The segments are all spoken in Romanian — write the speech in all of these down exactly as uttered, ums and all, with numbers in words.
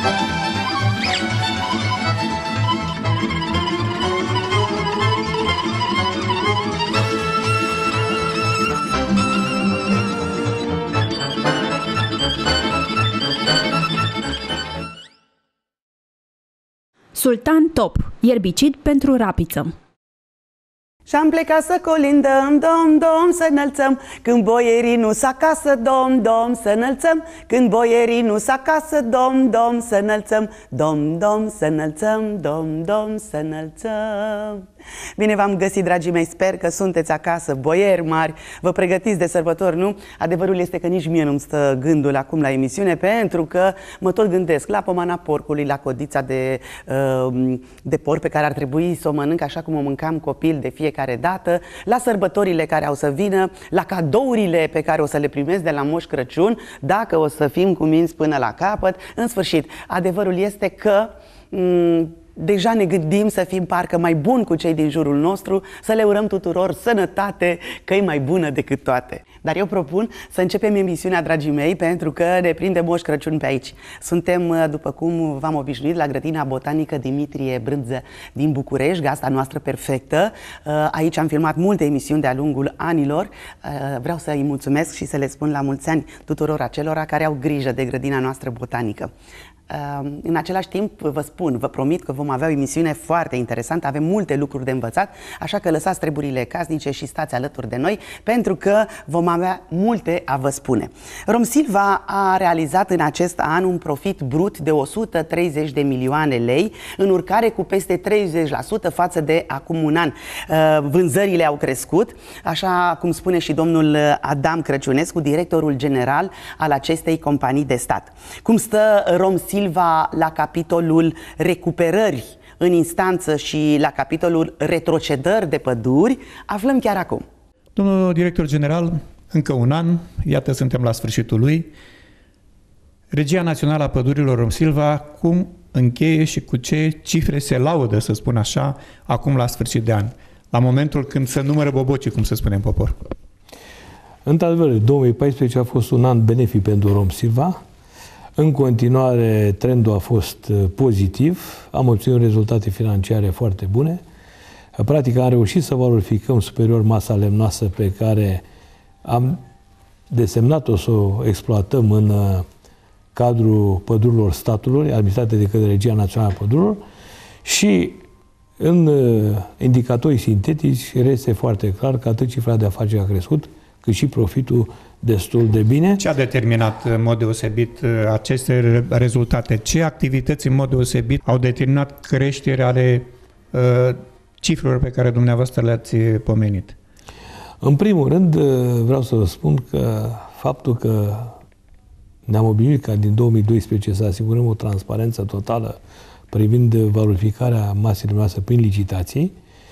Sultan Top, ierbicid pentru rapiță. Și-am plecat să colindăm, dom, dom, să înălțăm. Când boierii nu-s acasă, dom, dom, să înălțăm. Când boierii nu-s acasă, dom, dom, să înălțăm. Dom, dom, să înălțăm, dom, dom, să înălțăm. Bine v-am găsit, dragii mei, sper că sunteți acasă, boieri mari, vă pregătiți de sărbători, nu? Adevărul este că nici mie nu-mi stă gândul acum la emisiune, pentru că mă tot gândesc la pomana porcului, la codița de, de porc pe care ar trebui să o mănânc așa cum o mâncam copil de fiecare dată, la sărbătorile care au să vină, la cadourile pe care o să le primesc de la Moș Crăciun, dacă o să fim cuminți până la capăt. În sfârșit, adevărul este că deja ne gândim să fim parcă mai buni cu cei din jurul nostru, să le urăm tuturor sănătate, că e mai bună decât toate. Dar eu propun să începem emisiunea, dragii mei, pentru că ne prinde Moș Crăciun pe aici. Suntem, după cum v-am obișnuit, la grădina botanică Dimitrie Brânză din București, gazda noastră perfectă. Aici am filmat multe emisiuni de-a lungul anilor. Vreau să îi mulțumesc și să le spun la mulți ani tuturor acelora care au grijă de grădina noastră botanică. În același timp, vă spun, vă promit că vom avea o emisiune foarte interesantă, avem multe lucruri de învățat, așa că lăsați treburile casnice și stați alături de noi, pentru că vom avea multe a vă spune. Romsilva a realizat în acest an un profit brut de o sută treizeci de milioane lei, în urcare cu peste treizeci la sută față de acum un an. Vânzările au crescut, așa cum spune și domnul Adam Crăciunescu, directorul general al acestei companii de stat. Cum stă Romsilva Silva la capitolul recuperări în instanță și la capitolul retrocedări de păduri, aflăm chiar acum. Domnul director general, încă un an, iată suntem la sfârșitul lui. Regia Națională a Pădurilor Romsilva, cum încheie și cu ce cifre se laudă, să spun așa, acum la sfârșit de an, la momentul când se numără bobocii, cum se spune în popor? Într-adevăr, două mii paisprezece a fost un an benefic pentru Romsilva. În continuare, trendul a fost pozitiv, am obținut rezultate financiare foarte bune. Practic, am reușit să valorificăm superior masa lemnoasă pe care am desemnat-o să o exploatăm în cadrul pădurilor statului, administrate de către Regia Națională a Pădurilor, și în indicatorii sintetici este foarte clar că atât cifra de afaceri a crescut, cât și profitul destul de bine. Ce a determinat în mod deosebit aceste rezultate? Ce activități în mod deosebit au determinat creșterea ale uh, cifrelor pe care dumneavoastră le-ați pomenit? În primul rând, vreau să vă spun că faptul că ne-am obișnuit ca din două mii doisprezece să asigurăm o transparență totală privind valorificarea masei noastre prin licitații,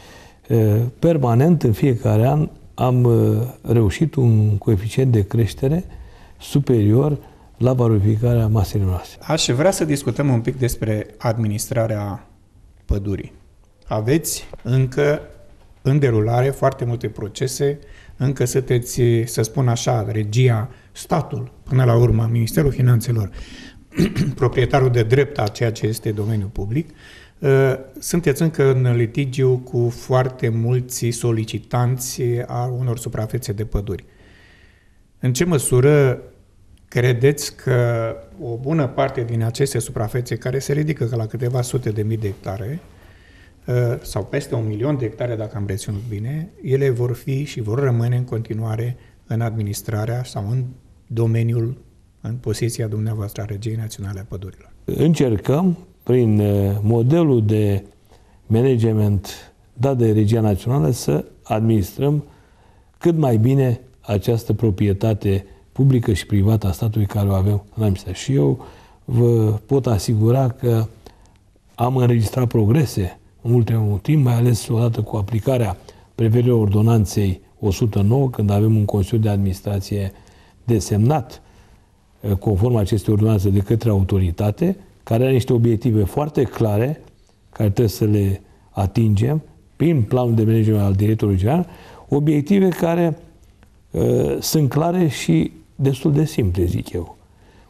permanent, în fiecare an, am reușit un coeficient de creștere superior la valorificarea masei noastre. Aș vrea să discutăm un pic despre administrarea pădurii. Aveți încă în derulare foarte multe procese, încă sunteți, să spun așa, regia, statul, până la urmă, Ministerul Finanțelor, proprietarul de drept a ceea ce este domeniul public. Sunteți încă în litigiu cu foarte mulți solicitanți a unor suprafețe de păduri. În ce măsură credeți că o bună parte din aceste suprafețe, care se ridică la câteva sute de mii de hectare, sau peste un milion de hectare, dacă am reținut bine, ele vor fi și vor rămâne în continuare în administrarea sau în domeniul, în poziția dumneavoastră a Regiei Naționale a Pădurilor? Încercăm, prin modelul de management dat de Regia Națională, să administrăm cât mai bine această proprietate publică și privată a statului care o avem în administrație. Și eu vă pot asigura că am înregistrat progrese în ultimul timp, mai ales odată cu aplicarea prevederilor ordonanței o sută nouă, când avem un Consiliu de Administrație desemnat conform acestei ordonanțe de către autoritate, care are niște obiective foarte clare, care trebuie să le atingem prin planul de management al directorului general, obiective care uh, sunt clare și destul de simple, zic eu.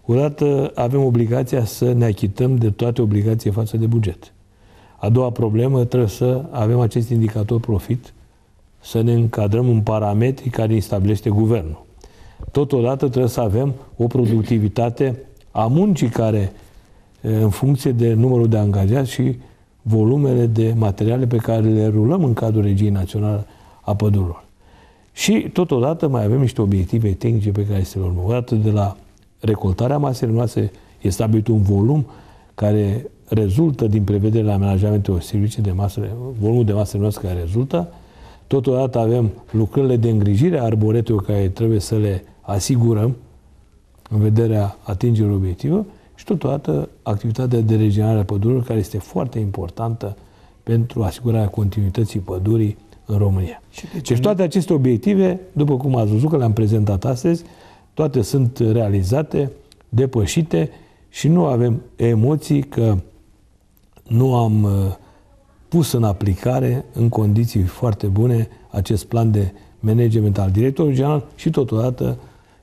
Odată avem obligația să ne achităm de toate obligațiile față de buget. A doua problemă, trebuie să avem acest indicator profit, să ne încadrăm în parametrii care îi stabilește guvernul. Totodată trebuie să avem o productivitate a muncii care, în funcție de numărul de angajați și volumele de materiale pe care le rulăm în cadrul Regiei Naționale a Pădurilor. Și totodată mai avem niște obiective tehnice pe care să le urmăm. Odată de la recoltarea masei noastre e stabilit un volum care rezultă din prevederile amenajamentelor silvice de masă, volumul de masă noastră care rezultă. Totodată avem lucrările de îngrijire a arboretelor care trebuie să le asigurăm în vederea atingerii obiectivă și totodată activitatea de regenerare a pădurilor, care este foarte importantă pentru asigurarea continuității pădurii în România. Deci toate aceste obiective, după cum ați văzut că le-am prezentat astăzi, toate sunt realizate, depășite și nu avem emoții că nu am pus în aplicare în condiții foarte bune acest plan de management al directorului general și totodată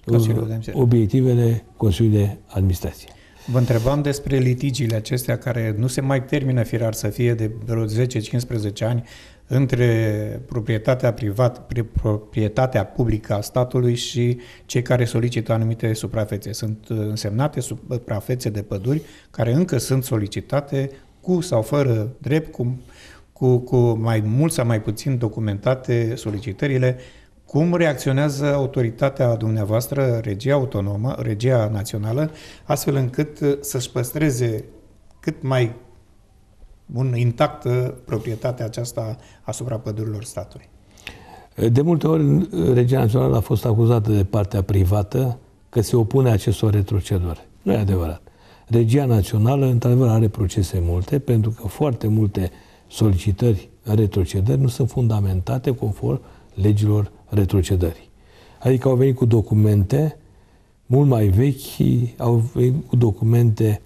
obiectivele Consiliului de Administrație. Vă întrebam despre litigiile acestea care nu se mai termină firar să fie de vreo zece cincisprezece ani între proprietatea privată, proprietatea publică a statului și cei care solicită anumite suprafețe. Sunt însemnate suprafețe de păduri care încă sunt solicitate cu sau fără drept, cu, cu, cu mai mult sau mai puțin documentate solicitările. Cum reacționează autoritatea dumneavoastră, regia autonomă, regia națională, astfel încât să-și păstreze cât mai un intactă proprietatea aceasta asupra pădurilor statului? De multe ori, regia națională a fost acuzată de partea privată că se opune acestor retrocedări. Nu e adevărat. Regia națională, într-adevăr, are procese multe, pentru că foarte multe solicitări în retrocedări nu sunt fundamentate conform legilor retrocedării. Adică au venit cu documente mult mai vechi, au venit cu documente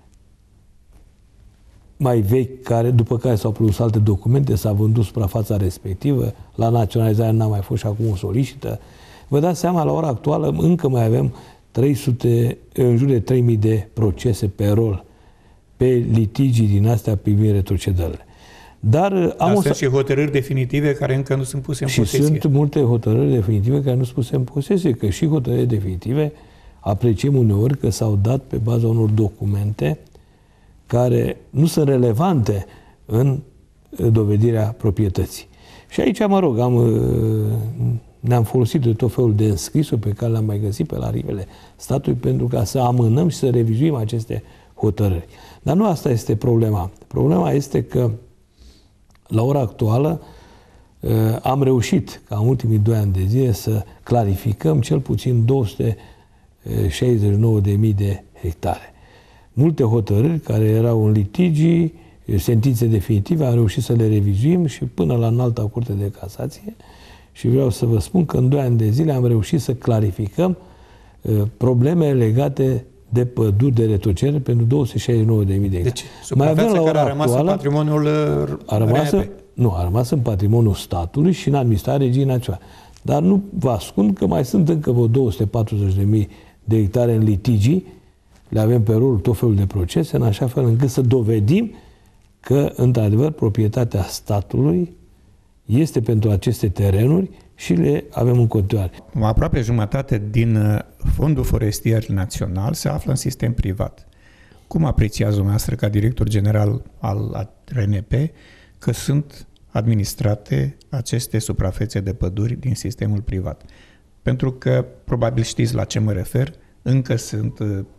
mai vechi, care, după care s-au produs alte documente, s-a vândut suprafața respectivă, la naționalizare n-a mai fost și acum o solicită. Vă dați seama, la ora actuală încă mai avem trei sute, în jur de trei mii de procese pe rol, pe litigii din astea privind retrocedările. Dar am Dar sunt și hotărâri definitive care încă nu sunt puse în și posesie. sunt multe hotărâri definitive care nu sunt puse în posesie, că și hotărâri definitive apreciem uneori că s-au dat pe baza unor documente care nu sunt relevante în dovedirea proprietății. Și aici, mă rog, am, ne-am folosit de tot felul de înscrisuri pe care le-am mai găsit pe la rivele statului pentru ca să amânăm și să revizuim aceste hotărâri. Dar nu asta este problema. Problema este că la ora actuală am reușit ca în ultimii doi ani de zile să clarificăm cel puțin două sute șaizeci și nouă de mii de hectare. Multe hotărâri care erau în litigii, sentințe definitive, am reușit să le revizuim și până la înalta curte de casație. Și vreau să vă spun că în doi ani de zile am reușit să clarificăm probleme legate de păduri de retrocedere pentru două sute șaizeci și nouă de mii de hectare. Deci, suprafața care a rămas actuală, în patrimoniul a rămas, nu, a rămas în patrimoniul statului și în administrarea Regiei Naționale. Dar nu vă ascund că mai sunt încă vreo două sute patruzeci de mii de hectare în litigii, le avem pe rol tot felul de procese, în așa fel încât să dovedim că, într-adevăr, proprietatea statului este pentru aceste terenuri și le avem în continuare. Aproape jumătate din Fondul Forestier Național se află în sistem privat. Cum apreciază dumneavoastră, ca director general al R N P, că sunt administrate aceste suprafețe de păduri din sistemul privat? Pentru că, probabil știți la ce mă refer, încă sunt,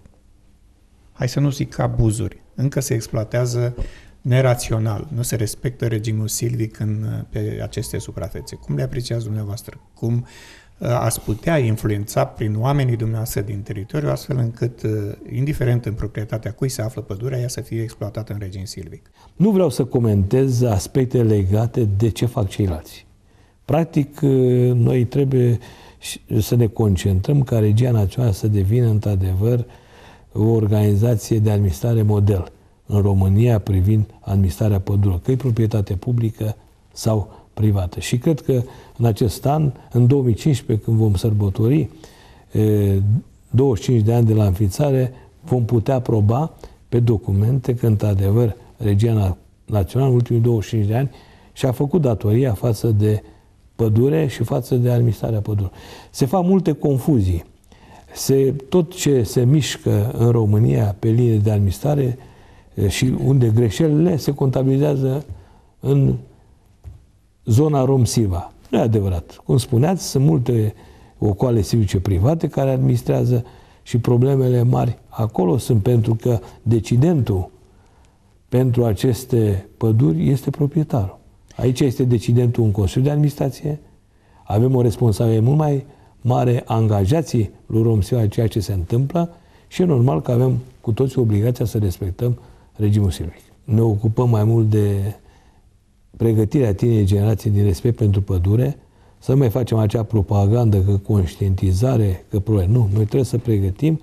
hai să nu zic abuzuri, încă se exploatează nerațional, nu se respectă regimul silvic în, pe aceste suprafețe. Cum le apreciați dumneavoastră? Cum ați putea influența prin oamenii dumneavoastră din teritoriu, astfel încât, indiferent în proprietatea cui se află pădurea, ea să fie exploatată în regim silvic? Nu vreau să comentez aspecte legate de ce fac ceilalți. Practic, noi trebuie să ne concentrăm ca Regia Națională să devină, într-adevăr, o organizație de administrare model în România privind administrarea pădurilor, că e proprietate publică sau privată. Și cred că în acest an, în două mii cincisprezece, când vom sărbători douăzeci și cinci de ani de la înființare, vom putea proba pe documente că, într-adevăr, Regia Națională, în ultimii douăzeci și cinci de ani, și-a făcut datoria față de pădure și față de administrarea pădurilor. Se fac multe confuzii. Se, tot ce se mișcă în România pe linie de administrare și unde greșelile se contabilizează în zona Romsiva. Nu e adevărat. Cum spuneați, sunt multe ocoale civice private care administrează și problemele mari acolo sunt pentru că decidentul pentru aceste păduri este proprietarul. Aici este decidentul un Consiliu de Administrație, avem o responsabilitate mult mai mare angajații lui Romsiva ceea ce se întâmplă și e normal că avem cu toții obligația să respectăm regimul silvic. Ne ocupăm mai mult de pregătirea tinerii generații din respect pentru pădure, să nu mai facem acea propagandă că conștientizare, că probleme. Nu, noi trebuie să pregătim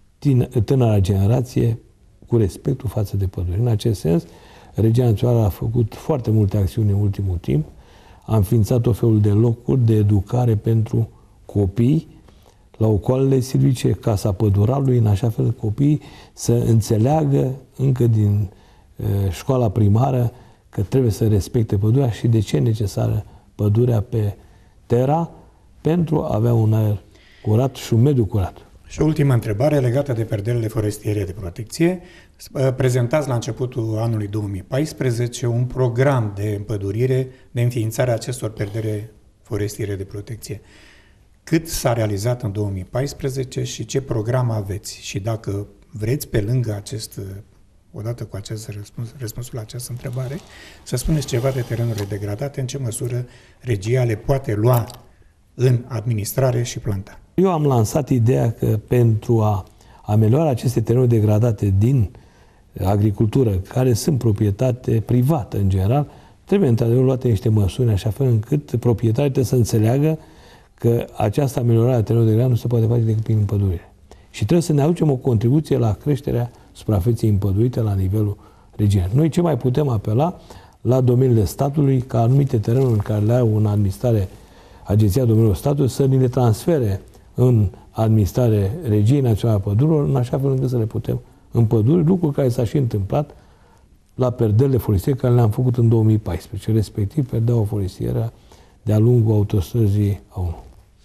tânăra generație cu respectul față de pădure. În acest sens, Regia Națională a făcut foarte multe acțiuni în ultimul timp, a înființat o felul de locuri de educare pentru copii la ocoalele silvice, Casa Păduralului, în așa fel copiii să înțeleagă încă din uh, școala primară că trebuie să respecte pădurea și de ce e necesară pădurea pe Terra pentru a avea un aer curat și un mediu curat. Și o ultimă întrebare legată de perdelele forestiere de protecție. Prezentați la începutul anului două mii paisprezece un program de împădurire, de înființare a acestor perdele forestiere de protecție. Cât s-a realizat în două mii paisprezece și ce program aveți? Și dacă vreți, pe lângă acest, odată cu acest răspuns, răspunsul la această întrebare, să spuneți ceva de terenurile degradate, în ce măsură regia le poate lua în administrare și planta. Eu am lansat ideea că pentru a ameliora aceste terenuri degradate din agricultură, care sunt proprietate privată în general, trebuie într-adevăr luate niște măsuri așa fel încât proprietarii trebuie să înțeleagă că această ameliorare a terenurilor degradate nu se poate face decât prin împădurire. Și trebuie să ne aducem o contribuție la creșterea suprafeței împădurite la nivelul regiei. Noi ce mai putem apela la domeniile statului ca anumite terenuri în care le au în administrare Agenția Domeniului Statului să ni le transfere în administrare Regiei Naționale a Pădurilor, în așa fel încât să le putem împăduri, lucru care s-a și întâmplat la perdelele forestiere care le-am făcut în două mii paisprezece, respectiv perdeaua forestieră de-a lungul autostrăzii A unu.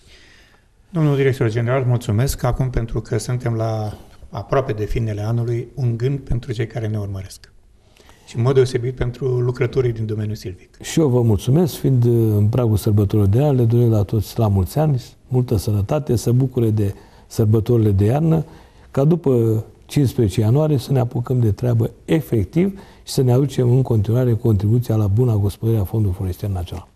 Domnul director general, mulțumesc acum pentru că suntem la aproape de finele anului, un gând pentru cei care ne urmăresc. Și în mod deosebit pentru lucrătorii din domeniul silvic. Și eu vă mulțumesc, fiind în pragul sărbătorilor de iarnă, le doresc la toți la mulți ani, multă sănătate, să bucure de sărbătorile de iarnă, ca după cincisprezece ianuarie să ne apucăm de treabă efectiv și să ne aducem în continuare contribuția la buna gospodărire a Fondului Forestier Național.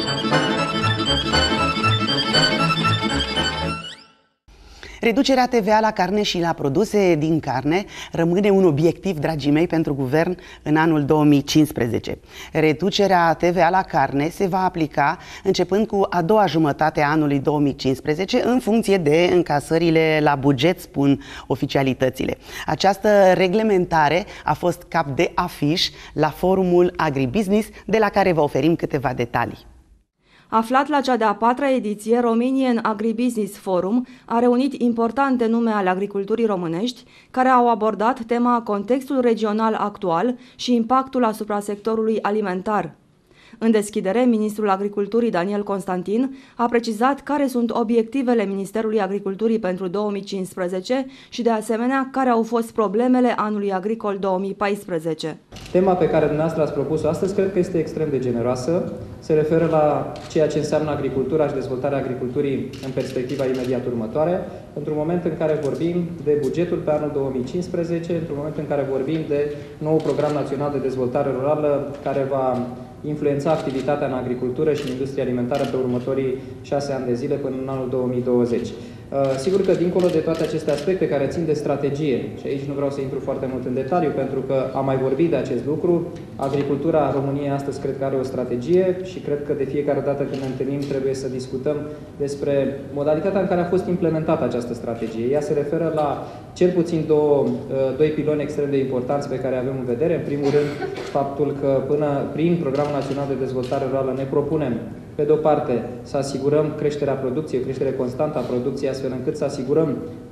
Reducerea T V A la carne și la produse din carne rămâne un obiectiv, dragii mei, pentru guvern în anul două mii cincisprezece. Reducerea T V A la carne se va aplica începând cu a doua jumătate a anului două mii cincisprezece în funcție de încasările la buget, spun oficialitățile. Această reglementare a fost cap de afiș la forumul Agribusiness, de la care vă oferim câteva detalii. Aflat la cea de-a patra ediție, Romanian Agribusiness Forum a reunit importante nume ale agriculturii românești care au abordat tema contextul regional actual și impactul asupra sectorului alimentar. În deschidere, ministrul Agriculturii Daniel Constantin a precizat care sunt obiectivele Ministerului Agriculturii pentru două mii cincisprezece și, de asemenea, care au fost problemele anului agricol două mii paisprezece. Tema pe care dumneavoastră ați propus-o astăzi cred că este extrem de generoasă. Se referă la ceea ce înseamnă agricultura și dezvoltarea agriculturii în perspectiva imediat următoare, într-un moment în care vorbim de bugetul pe anul două mii cincisprezece, într-un moment în care vorbim de nou program național de dezvoltare rurală care va influența activitatea în agricultură și în industria alimentară pe următorii șase ani de zile până în anul două mii douăzeci. Sigur că dincolo de toate aceste aspecte care țin de strategie, și aici nu vreau să intru foarte mult în detaliu pentru că am mai vorbit de acest lucru, agricultura României astăzi cred că are o strategie și cred că de fiecare dată când ne întâlnim trebuie să discutăm despre modalitatea în care a fost implementată această strategie. Ea se referă la cel puțin două, doi piloni extrem de importanți pe care avem în vedere. În primul rând, faptul că până prin Programul Național de Dezvoltare Rurală ne propunem, pe de o parte, să asigurăm creșterea producției, o creștere constantă a producției, astfel încât să asigurăm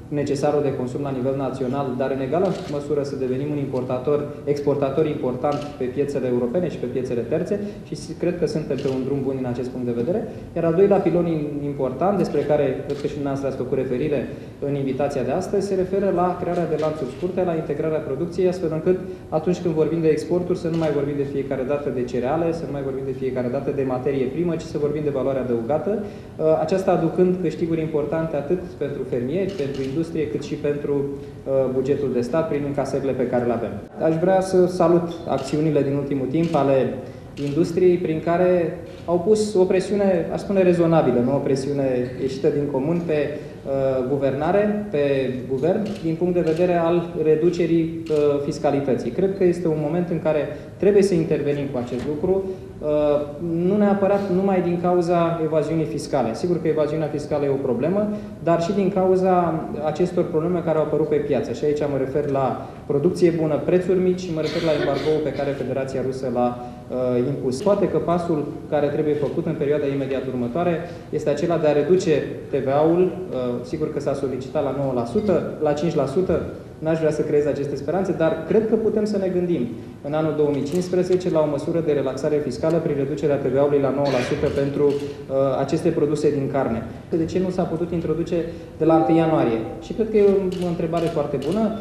necesarul de consum la nivel național, dar în egală măsură să devenim un importator, exportator important pe piețele europene și pe piețele terțe și cred că suntem pe un drum bun din acest punct de vedere. Iar al doilea pilon important, despre care cred că și dumneavoastră ați făcut referire în invitația de astăzi, se referă la crearea de lanțuri scurte, la integrarea producției, astfel încât atunci când vorbim de exporturi să nu mai vorbim de fiecare dată de cereale, să nu mai vorbim de fiecare dată de materie primă, ci să vorbim de valoare adăugată, aceasta aducând câștiguri importante atât pentru fermieri, pentru industrie, cât și pentru bugetul de stat prin încasările pe care le avem. Aș vrea să salut acțiunile din ultimul timp ale industriei prin care au pus o presiune, aș spune, rezonabilă, nu o presiune ieșită din comun pe uh, guvernare, pe guvern, din punct de vedere al reducerii uh, fiscalității. Cred că este un moment în care trebuie să intervenim cu acest lucru, uh, nu neapărat numai din cauza evaziunii fiscale. Sigur că evaziunea fiscală e o problemă, dar și din cauza acestor probleme care au apărut pe piață. Și aici mă refer la producție bună, prețuri mici și mă refer la embargoul pe care Federația Rusă l-a uh, impus. Poate că pasul care trebuie făcut în perioada imediat următoare este acela de a reduce T V A-ul, uh, sigur că s-a solicitat la nouă la sută, la cinci la sută, n-aș vrea să creez aceste speranțe, dar cred că putem să ne gândim în anul două mii cincisprezece la o măsură de relaxare fiscală prin reducerea T V A-ului la nouă la sută pentru uh, aceste produse din carne. De ce nu s-a putut introduce de la întâi ianuarie? Și cred că e o întrebare foarte bună.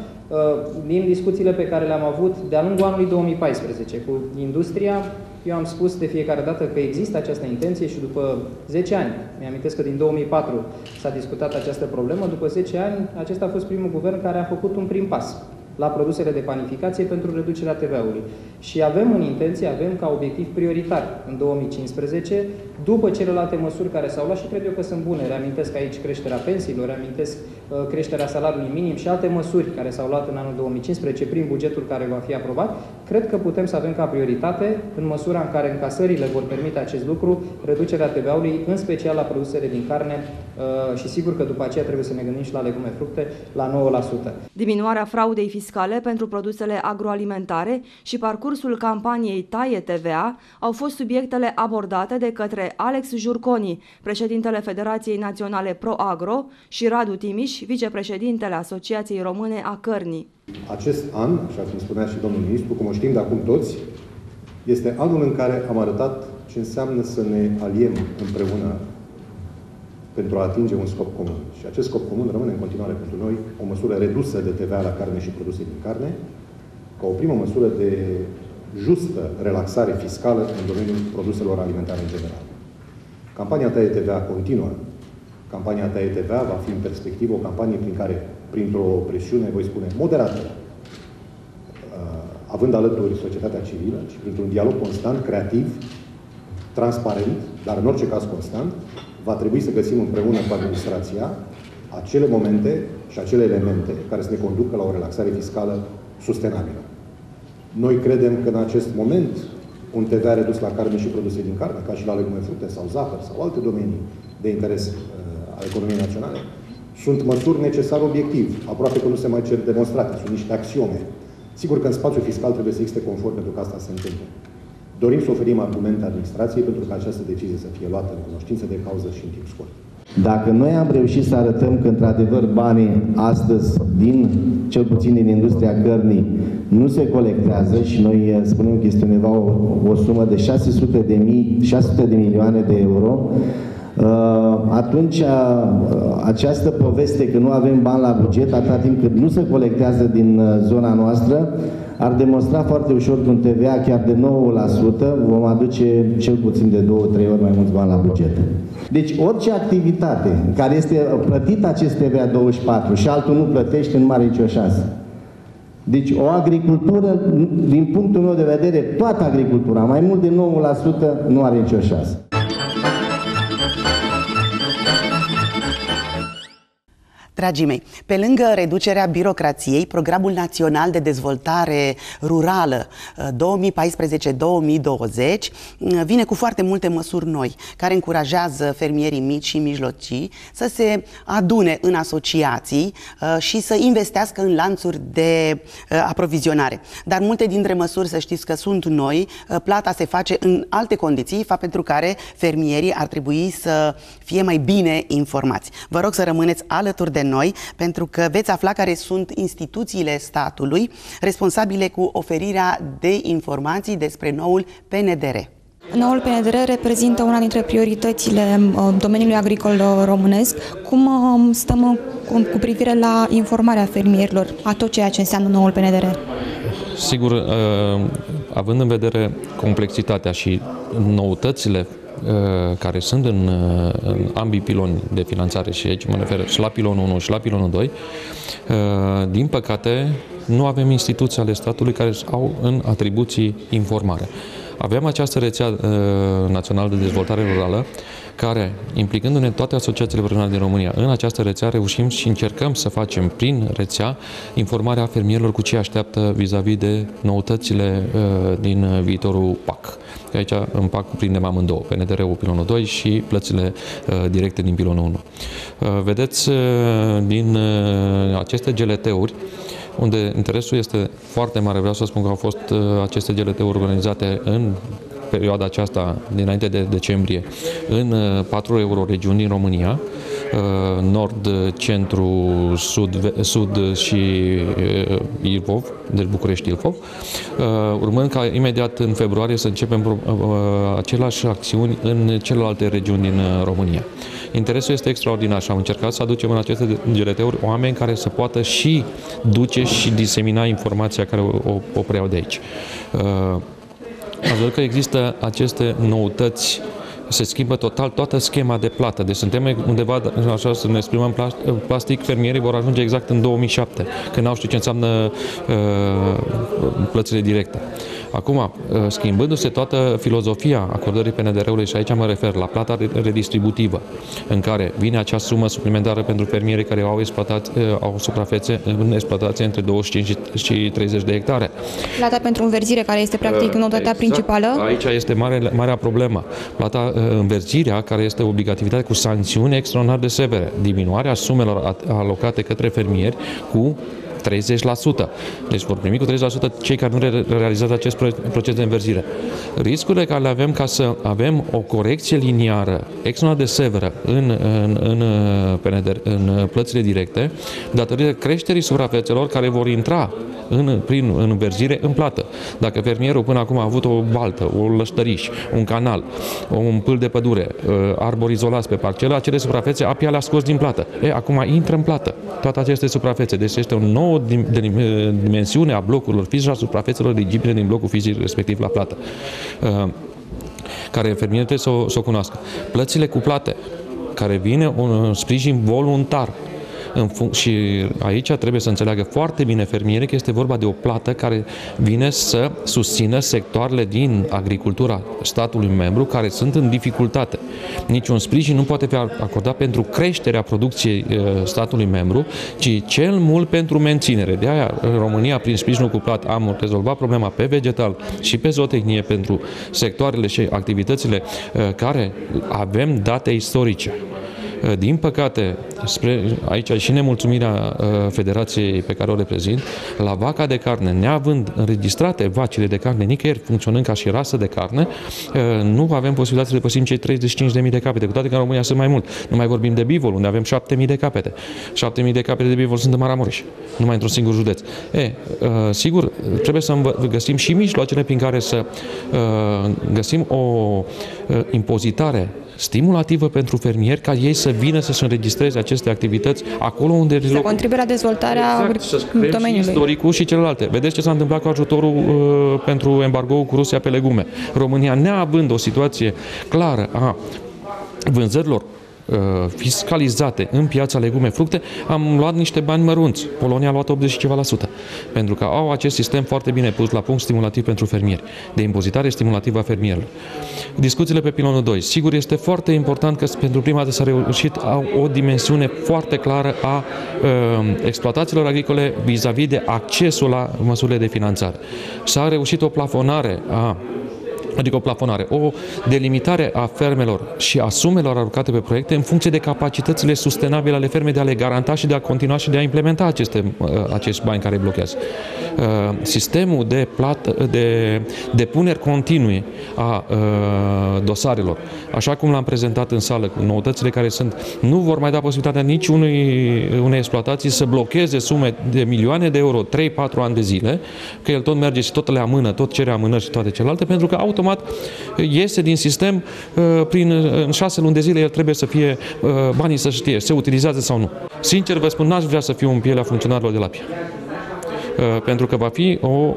Din discuțiile pe care le-am avut de-a lungul anului două mii paisprezece cu industria, eu am spus de fiecare dată că există această intenție și după zece ani, mi-amintesc că din două mii patru s-a discutat această problemă, după zece ani acesta a fost primul guvern care a făcut un prim pas la produsele de panificație pentru reducerea T V A-ului. Și avem în intenție, avem ca obiectiv prioritar în două mii cincisprezece, după celelalte măsuri care s-au luat și cred eu că sunt bune. Reamintesc aici creșterea pensiilor, reamintesc uh, creșterea salariului minim și alte măsuri care s-au luat în anul două mii cincisprezece prin bugetul care va fi aprobat. Cred că putem să avem ca prioritate, în măsura în care încasările vor permite acest lucru, reducerea T V A-ului, în special la produsele din carne uh, și sigur că după aceea trebuie să ne gândim și la legume, fructe, la nouă la sută. Diminuarea fraudei fiscale pentru produsele agroalimentare și parcursul campaniei Taie T V A au fost subiectele abordate de către Alex Jurconi, președintele Federației Naționale Pro-Agro, și Radu Timiș, vicepreședintele Asociației Române a Cărnii. Acest an, așa cum spunea și domnul ministru, cum o știm de acum toți, este anul în care am arătat ce înseamnă să ne aliem împreună pentru a atinge un scop comun. Și acest scop comun rămâne în continuare pentru noi o măsură redusă de T V A la carne și produse din carne, ca o primă măsură de justă relaxare fiscală în domeniul produselor alimentare în general. Campania Taie T V A continuă. Campania Taie T V A va fi în perspectivă o campanie prin care, printr-o presiune, voi spune, moderată, având alături societatea civilă și printr-un dialog constant, creativ, transparent, dar în orice caz constant, va trebui să găsim împreună cu administrația acele momente și acele elemente care să ne conducă la o relaxare fiscală sustenabilă. Noi credem că în acest moment un T V A redus la carne și produse din carne, ca și la legume, fructe sau zahăr sau alte domenii de interes uh, al economiei naționale, sunt măsuri necesare obiectiv. Aproape că nu se mai cer demonstrate, sunt niște axiome. Sigur că în spațiul fiscal trebuie să existe confort pentru că asta se întâmplă. Dorim să oferim argumente administrației pentru că această decizie să fie luată în cunoștință de cauză și în timp scurt. Dacă noi am reușit să arătăm că, într-adevăr, banii astăzi, din, cel puțin din industria cărnii, nu se colectează și noi spunem că este undeva o, o sumă de șase sute de mii, șase sute de milioane de euro, atunci această poveste că nu avem bani la buget, atâta timp cât nu se colectează din zona noastră, ar demonstra foarte ușor că un T V A chiar de nouă la sută vom aduce cel puțin de două trei ori mai mulți bani la buget. Deci orice activitate în care este plătit acest T V A douăzeci și patru și altul nu plătește, nu are nicio șansă. Deci o agricultură, din punctul meu de vedere, toată agricultura, mai mult de nouă la sută, nu are nicio șansă. Dragii mei, pe lângă reducerea birocrației, Programul Național de Dezvoltare Rurală două mii paisprezece două mii douăzeci vine cu foarte multe măsuri noi, care încurajează fermierii mici și mijlocii să se adune în asociații și să investească în lanțuri de aprovizionare. Dar multe dintre măsuri, să știți că sunt noi, plata se face în alte condiții, fapt pentru care fermierii ar trebui să fie mai bine informați. Vă rog să rămâneți alături de noi, pentru că veți afla care sunt instituțiile statului responsabile cu oferirea de informații despre noul P N D R. Noul P N D R reprezintă una dintre prioritățile domeniului agricol românesc. Cum stăm cu privire la informarea fermierilor a tot ceea ce înseamnă noul P N D R? Sigur, având în vedere complexitatea și noutățile care sunt în, în ambii piloni de finanțare, și aici mă refer și la pilonul unu și la pilonul doi, din păcate nu avem instituții ale statului care au în atribuții informare. Avem această rețea uh, națională de dezvoltare rurală care, implicându-ne toate asociațiile regionale din România, în această rețea reușim și încercăm să facem prin rețea informarea fermierilor cu ce așteaptă vis-a-vis de noutățile uh, din viitorul P A C. Că aici în P A C cuprindem amândouă, P N D R-ul pilonul doi și plățile uh, directe din pilonul unu. Uh, vedeți, uh, din uh, aceste G L T-uri, unde interesul este foarte mare. Vreau să spun că au fost uh, aceste G L T-uri organizate în perioada aceasta, dinainte de decembrie, în uh, patru euroregiuni din România, uh, nord, centru, sud, sud și uh, Ilfov, deci București-Ilfov, uh, urmând ca imediat în februarie să începem uh, aceleași acțiuni în celelalte regiuni din uh, România. Interesul este extraordinar și am încercat să aducem în aceste G L T-uri oameni care să poată și duce și disemina informația care o, o, o preiau de aici. Uh, Am văzut că există aceste noutăți, se schimbă total toată schema de plată. Deci suntem undeva, așa să ne exprimăm plastic, fermierii vor ajunge exact în două mii șapte, când n-au știut ce înseamnă uh, plățile directe. Acum, schimbându-se toată filozofia acordării P N D R-ului, și aici mă refer la plata redistributivă, în care vine acea sumă suplimentară pentru fermierii care au, exploatat, au suprafețe în exploatație între douăzeci și cinci și treizeci de hectare. Plata pentru înverzire, care este practic noutatea exact. principală? Aici este mare, marea problemă. Plata, înverzirea, care este obligativitate cu sancțiuni extraordinar de severe. Diminuarea sumelor alocate către fermieri cu treizeci la sută. Deci vor primi cu treizeci la sută cei care nu realizează acest proces de înverzire. Riscurile care le avem ca să avem o corecție liniară extraordinar de severă în, în, în, în plățile directe, datorită creșterii suprafețelor care vor intra în, prin în înverzire în plată. Dacă fermierul până acum a avut o baltă, o lăștăriș, un canal, un pâl de pădure, arbori izolați pe parcelă, acele suprafețe apia le-a scos din plată. E, acum intră în plată toate aceste suprafețe. Deci este un nou o dimensiune a blocurilor fizice, a suprafețelor eligibile din blocul fizic respectiv la plată, care fermierii trebuie să o, să o cunoască. Plățile cuplate, care vine un sprijin voluntar. Și aici trebuie să înțeleagă foarte bine fermierii că este vorba de o plată care vine să susțină sectoarele din agricultura statului membru care sunt în dificultate. Niciun sprijin nu poate fi acordat pentru creșterea producției statului membru, ci cel mult pentru menținere. De aia, în România, prin sprijinul cuplat, am rezolvat problema pe vegetal și pe zootehnie pentru sectoarele și activitățile care avem date istorice. Din păcate, spre, aici și nemulțumirea federației pe care o reprezint, la vaca de carne, neavând înregistrate vacile de carne nicăieri, funcționând ca și rasă de carne, nu avem posibilitatea să depășim cei treizeci și cinci de mii de capete, cu toate că în România sunt mai mult. Nu mai vorbim de bivol, unde avem șapte mii de capete. șapte mii de capete de bivol sunt în Maramureș, numai într-un singur județ. E, sigur, trebuie să găsim și mijloacele prin care să găsim o impozitare stimulativă pentru fermieri, ca ei să vină să-și înregistreze aceste activități acolo unde... Să contribuie la dezvoltarea exact, să domeniului. Și istoricul și celelalte. Vedeți ce s-a întâmplat cu ajutorul uh, pentru embargoul cu Rusia pe legume. România, neavând o situație clară a vânzărilor fiscalizate în piața legume-fructe, am luat niște bani mărunți. Polonia a luat optzeci și ceva la sută. Pentru că au acest sistem foarte bine pus la punct stimulativ pentru fermieri, de impozitare stimulativă a fermierilor. Discuțiile pe pilonul doi. Sigur, este foarte important că pentru prima dată s-a reușit o dimensiune foarte clară a uh, exploatațiilor agricole vis-a-vis de accesul la măsurile de finanțare. S-a reușit o plafonare a adică o plafonare, o delimitare a fermelor și a sumelor aruncate pe proiecte în funcție de capacitățile sustenabile ale fermei de a le garanta și de a continua și de a implementa aceste, acești bani care blochează. Sistemul de plată, de depuneri continue a dosarelor, așa cum l-am prezentat în sală, cu noutățile care sunt, nu vor mai da posibilitatea nici unui, unei exploatații să blocheze sume de milioane de euro trei patru ani de zile, că el tot merge și tot le amână, tot cere amânări și toate celelalte, pentru că automat iese din sistem prin în șase luni de zile el trebuie să fie banii să știe, se utilizează sau nu. Sincer vă spun, n-aș vrea să fiu în pielea funcționarilor de la P I A. Pentru că va fi o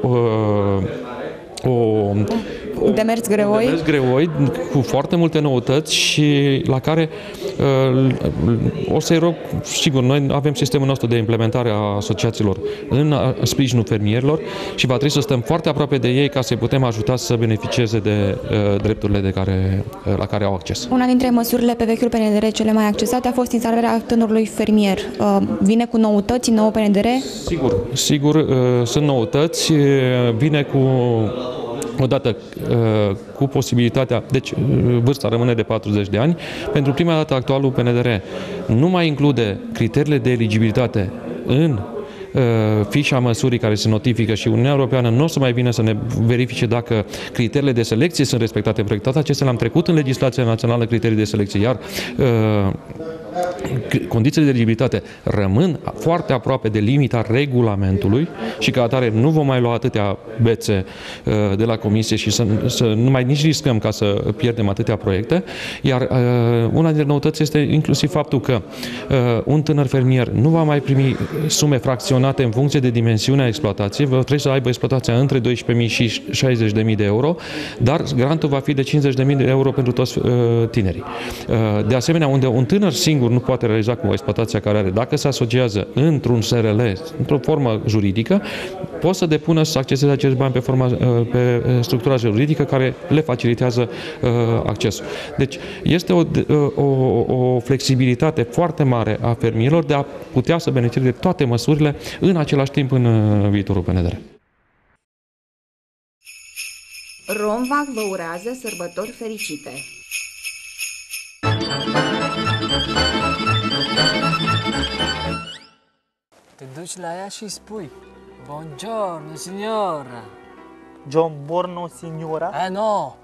o demers greoi. demers greoi cu foarte multe noutăți și la care uh, o să-i rog, sigur, noi avem sistemul nostru de implementare a asociațiilor în sprijinul fermierilor și va trebui să stăm foarte aproape de ei ca să-i putem ajuta să beneficieze de uh, drepturile de care, uh, la care au acces. Una dintre măsurile pe vechiul P N D R cele mai accesate a fost instalarea tânărului fermier. Uh, vine cu noutăți, nou P N D R? Sigur, sigur, uh, sunt noutăți, uh, vine cu odată cu posibilitatea, deci vârsta rămâne de patruzeci de ani, pentru prima dată actualul P N D R nu mai include criteriile de eligibilitate în fișa măsurii care se notifică și Uniunea Europeană nu o să mai vină să ne verifice dacă criteriile de selecție sunt respectate în proiect. Toate acestea le-am trecut în legislația națională, criterii de selecție, iar condițiile de eligibilitate rămân foarte aproape de limita regulamentului și ca atare nu vom mai lua atâtea bețe de la Comisie și să, să nu mai nici riscăm ca să pierdem atâtea proiecte, iar una dintre noutăți este inclusiv faptul că un tânăr fermier nu va mai primi sume fracționate în funcție de dimensiunea exploatației, va trebui să aibă exploatația între doisprezece mii și șaizeci de mii de euro, dar grantul va fi de cincizeci de mii de euro pentru toți tinerii. De asemenea, unde un tânăr singur nu poate realiza cu exploatația care are, dacă se asociază într-un S R L, într-o formă juridică, pot să depună să acceseze acești bani pe, forma, pe structura juridică care le facilitează accesul. Deci este o, o, o flexibilitate foarte mare a fermierilor de a putea să beneficieze de toate măsurile în același timp în viitorul P N D R. Romvac vă urează sărbători fericite! Te duci la ea și spui Buongiorno, signora. John Borno, signora? Eh, no.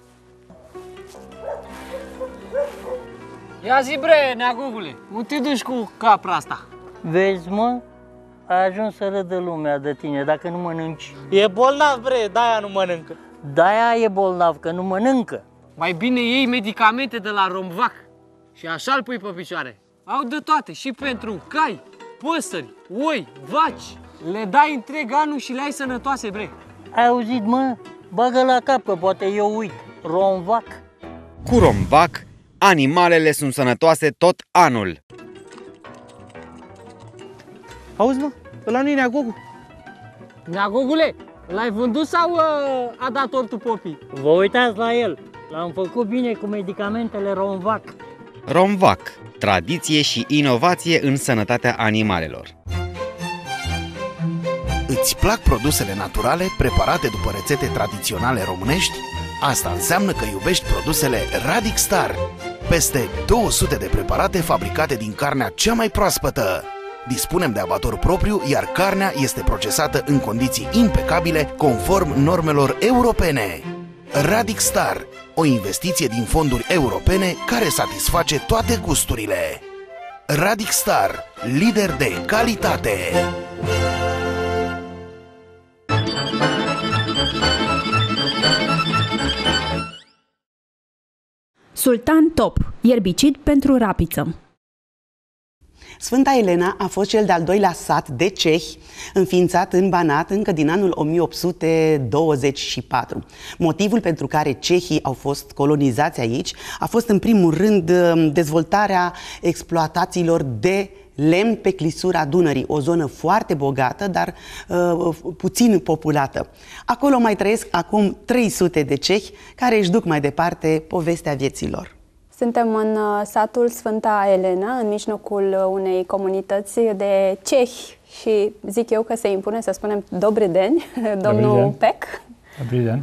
Ia zi, bre, neagugule, unde te duci cu capra asta? Vezi, mă? Ai ajuns să râdă lumea de tine dacă nu mănânci. E bolnav, bre, de-aia nu mănâncă. De-aia e bolnav, că nu mănâncă. Mai bine iei medicamente de la Romvac și așa îl pui pe picioare. Au de toate, și pentru cai, păsări, oi, vaci. Le dai întreg anul și le ai sănătoase, bre. Ai auzit, mă? Bagă la cap, că poate eu uit. Romvac. Cu Romvac, animalele sunt sănătoase tot anul. Auzi, mă? Ăla nu-i Neagogu. Neagogule, l-ai vândut sau uh, a dat tortul popii? Vă uitați la el. L-am făcut bine cu medicamentele Romvac. Romvac, tradiție și inovație în sănătatea animalelor. Îți plac produsele naturale preparate după rețete tradiționale românești? Asta înseamnă că iubești produsele Radic Star. Peste două sute de preparate fabricate din carnea cea mai proaspătă. Dispunem de abator propriu, iar carnea este procesată în condiții impecabile, conform normelor europene. Radic Star, o investiție din fonduri europene care satisface toate gusturile. Radic Star, lider de calitate. Sultan Top, ierbicid pentru rapiță. Sfânta Elena a fost cel de-al doilea sat de cehi, înființat în Banat încă din anul o mie opt sute douăzeci și patru. Motivul pentru care cehii au fost colonizați aici a fost în primul rând dezvoltarea exploatațiilor de lemn pe clisura Dunării, o zonă foarte bogată, dar uh, puțin populată. Acolo mai trăiesc acum trei sute de cehi care își duc mai departe povestea vieților. Suntem în satul Sfânta Elena, în mijlocul unei comunități de cehi și zic eu că se impune să spunem Dobri den, domnul Pec. Dobri den.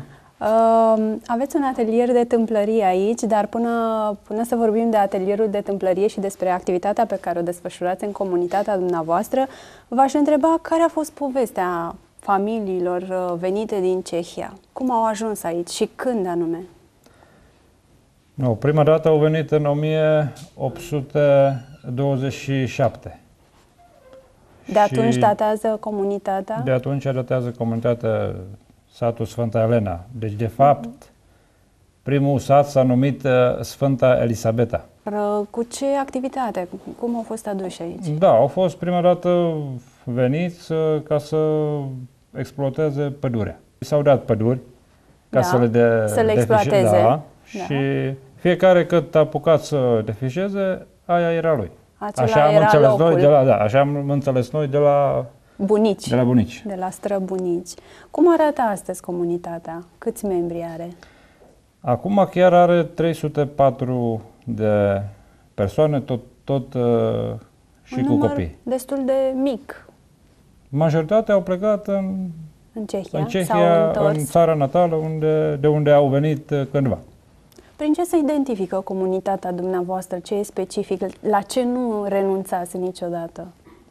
Uh, aveți un atelier de tâmplărie aici, dar până, până să vorbim de atelierul de tâmplărie și despre activitatea pe care o desfășurați în comunitatea dumneavoastră, v-aș întreba care a fost povestea familiilor venite din Cehia. Cum au ajuns aici și când anume? No, prima dată au venit în o mie opt sute douăzeci și șapte. De atunci datează comunitatea? De atunci datează comunitatea satul Sfânta Elena. Deci, de fapt, primul sat s-a numit Sfânta Elisabeta. Cu ce activitate? Cum au fost aduși aici? Da, au fost prima dată veniți ca să exploateze pădurea. S-au dat păduri ca da, să le, de, să le exploateze. Da, da, și fiecare cât a apucat să defișeze, aia era lui. Acela așa am era înțeles locul. noi de la, da, așa am înțeles noi de la bunici. De la bunici. De la străbunici. Cum arată astăzi comunitatea? Câți membri are? Acum chiar are trei sute patru de persoane, tot, tot uh, și un cu număr copii. Destul de mic. Majoritatea au plecat în, în Cehia, în, Cehia, sau în țara natală, unde, de unde au venit uh, cândva. Prin ce se identifică comunitatea dumneavoastră? Ce e specific? La ce nu renunțați niciodată?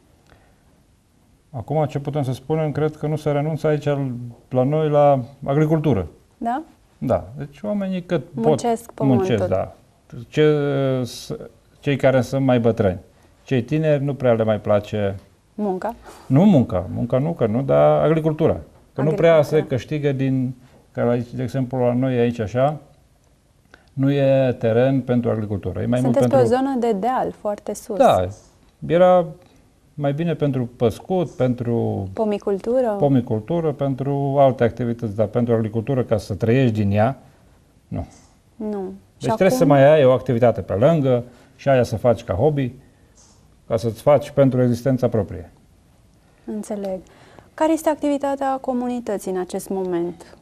Acum ce putem să spunem, cred că nu se renunță aici la noi la agricultură. Da? Da. Deci oamenii cât muncesc pot muncesc, da. Ce, cei care sunt mai bătrâni. Cei tineri nu prea le mai place munca. Nu munca, munca nu, că nu, dar agricultura. Că agricultura. Nu prea se câștigă din, că aici, de exemplu, la noi aici așa, nu e teren pentru agricultură. E mai Sunteți mult pe pentru... o zonă de deal, foarte sus. Da, era mai bine pentru păscut, pentru pomicultură, pomicultură, pentru alte activități, dar pentru agricultură, ca să trăiești din ea, nu. Nu. Deci și trebuie acum... să mai ai o activitate pe lângă și aia să faci ca hobby, ca să-ți faci pentru existența proprie. Înțeleg. Care este activitatea comunității în acest moment?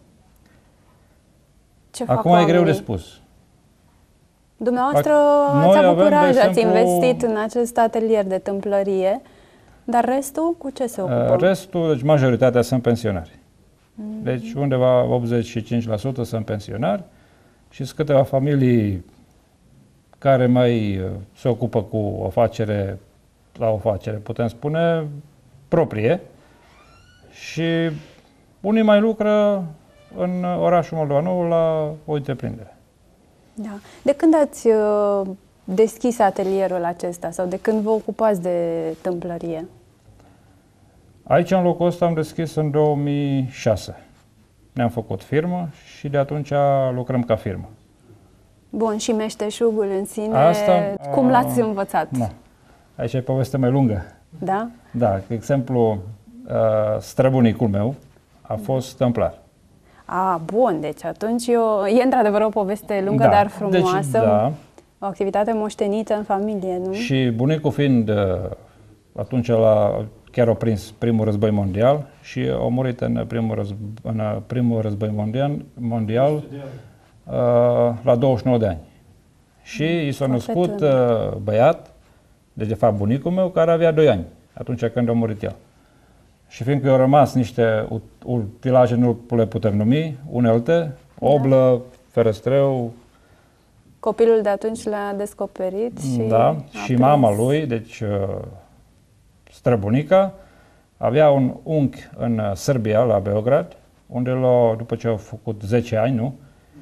Ce Acum e greu de spus. Dumneavoastră ați avut curaj, ați investit în acest atelier de tâmplărie, dar restul cu ce se ocupă? Restul, deci majoritatea sunt pensionari. Mm-hmm. Deci undeva optzeci și cinci la sută sunt pensionari și sunt câteva familii care mai se ocupă cu o afacere, la o afacere, putem spune, proprie și unii mai lucră în orașul Moldova Nou la o întreprindere. Da. De când ați uh, deschis atelierul acesta sau de când vă ocupați de tâmplărie? Aici, în locul ăsta, am deschis în două mii șase. Ne-am făcut firmă și de atunci lucrăm ca firmă. Bun, și meșteșugul în sine, Asta, cum l-ați învățat? Nu. Aici e poveste mai lungă. Da? Da, de exemplu, străbunicul meu a fost tâmplar. A, bun, deci atunci eu, e într-adevăr o poveste lungă, da, dar frumoasă, deci, da. O activitate moștenită în familie, nu? Și bunicul fiind, atunci la, chiar a prins primul război mondial și a murit în primul război, în primul război mondial, mondial uh, la douăzeci și nouă de ani. Și i s-a născut uh, băiat, deci de fapt bunicul meu, care avea doi ani, atunci când a murit el. Și fiindcă au rămas niște utilaje, nu le putem numi, unelte, oblă, da. Ferăstreu. Copilul de atunci l-a descoperit și da, și prins. Mama lui, deci străbunica, avea un unchi în Serbia, la Beograd, unde l-a, după ce au făcut zece ani, nu?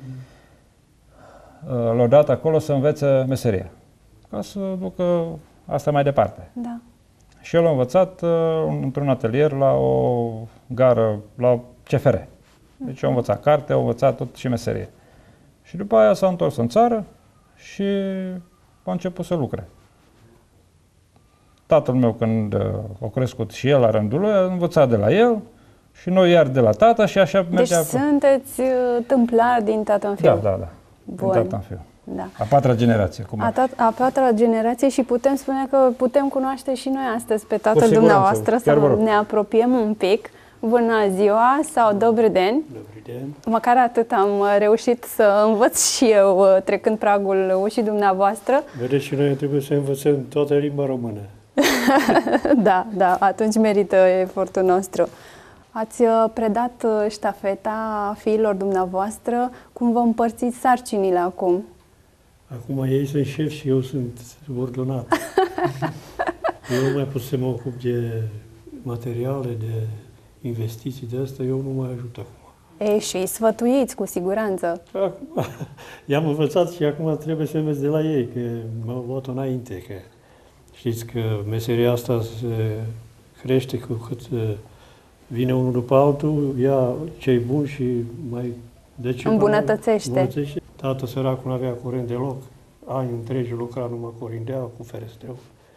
L-a dat acolo să învețe meseria, ca să ducă asta mai departe. Da. Și el a învățat uh, într-un atelier la o gară, la C F R. Deci a învățat carte, a învățat tot și meserie. Și după aia s-a întors în țară și a început să lucre. Tatăl meu, când uh, a crescut și el la rândul lui, a învățat de la el și noi iar de la tata și așa deci mergea. Deci sunteți uh, tâmplar din tată în fiu? Da, da, da. Bun. Din tată în fiu. Da. A patra generație. Cum a, tat, a patra generație și putem spune că putem cunoaște și noi astăzi pe tatăl dumneavoastră, să ne apropiem un pic. Bună ziua sau dobry den. Dobry den. Măcar atât am reușit să învăț și eu trecând pragul ușii dumneavoastră. Vedeți, și noi trebuie să învățăm toată limba română. Da, da, atunci merită efortul nostru. Ați predat ștafeta fiilor dumneavoastră. Cum vă împărțiți sarcinile acum? Acum ei sunt șefi și eu sunt subordonat. Eu nu mai pot să mă ocup de materiale, de investiții de asta, eu nu mai ajut acum. Ei, și sfătuiți, cu siguranță. Acum, i-am învățat și acum trebuie să învăț de la ei, că m-au luat înainte. Că știți că meseria asta se crește cu cât vine unul după altul, ia cei buni și mai... De ce îmbunătățește. îmbunătățește. Tata săracul nu avea curent deloc. Ani întregi lucra numai cu orindea, cu ferestreu.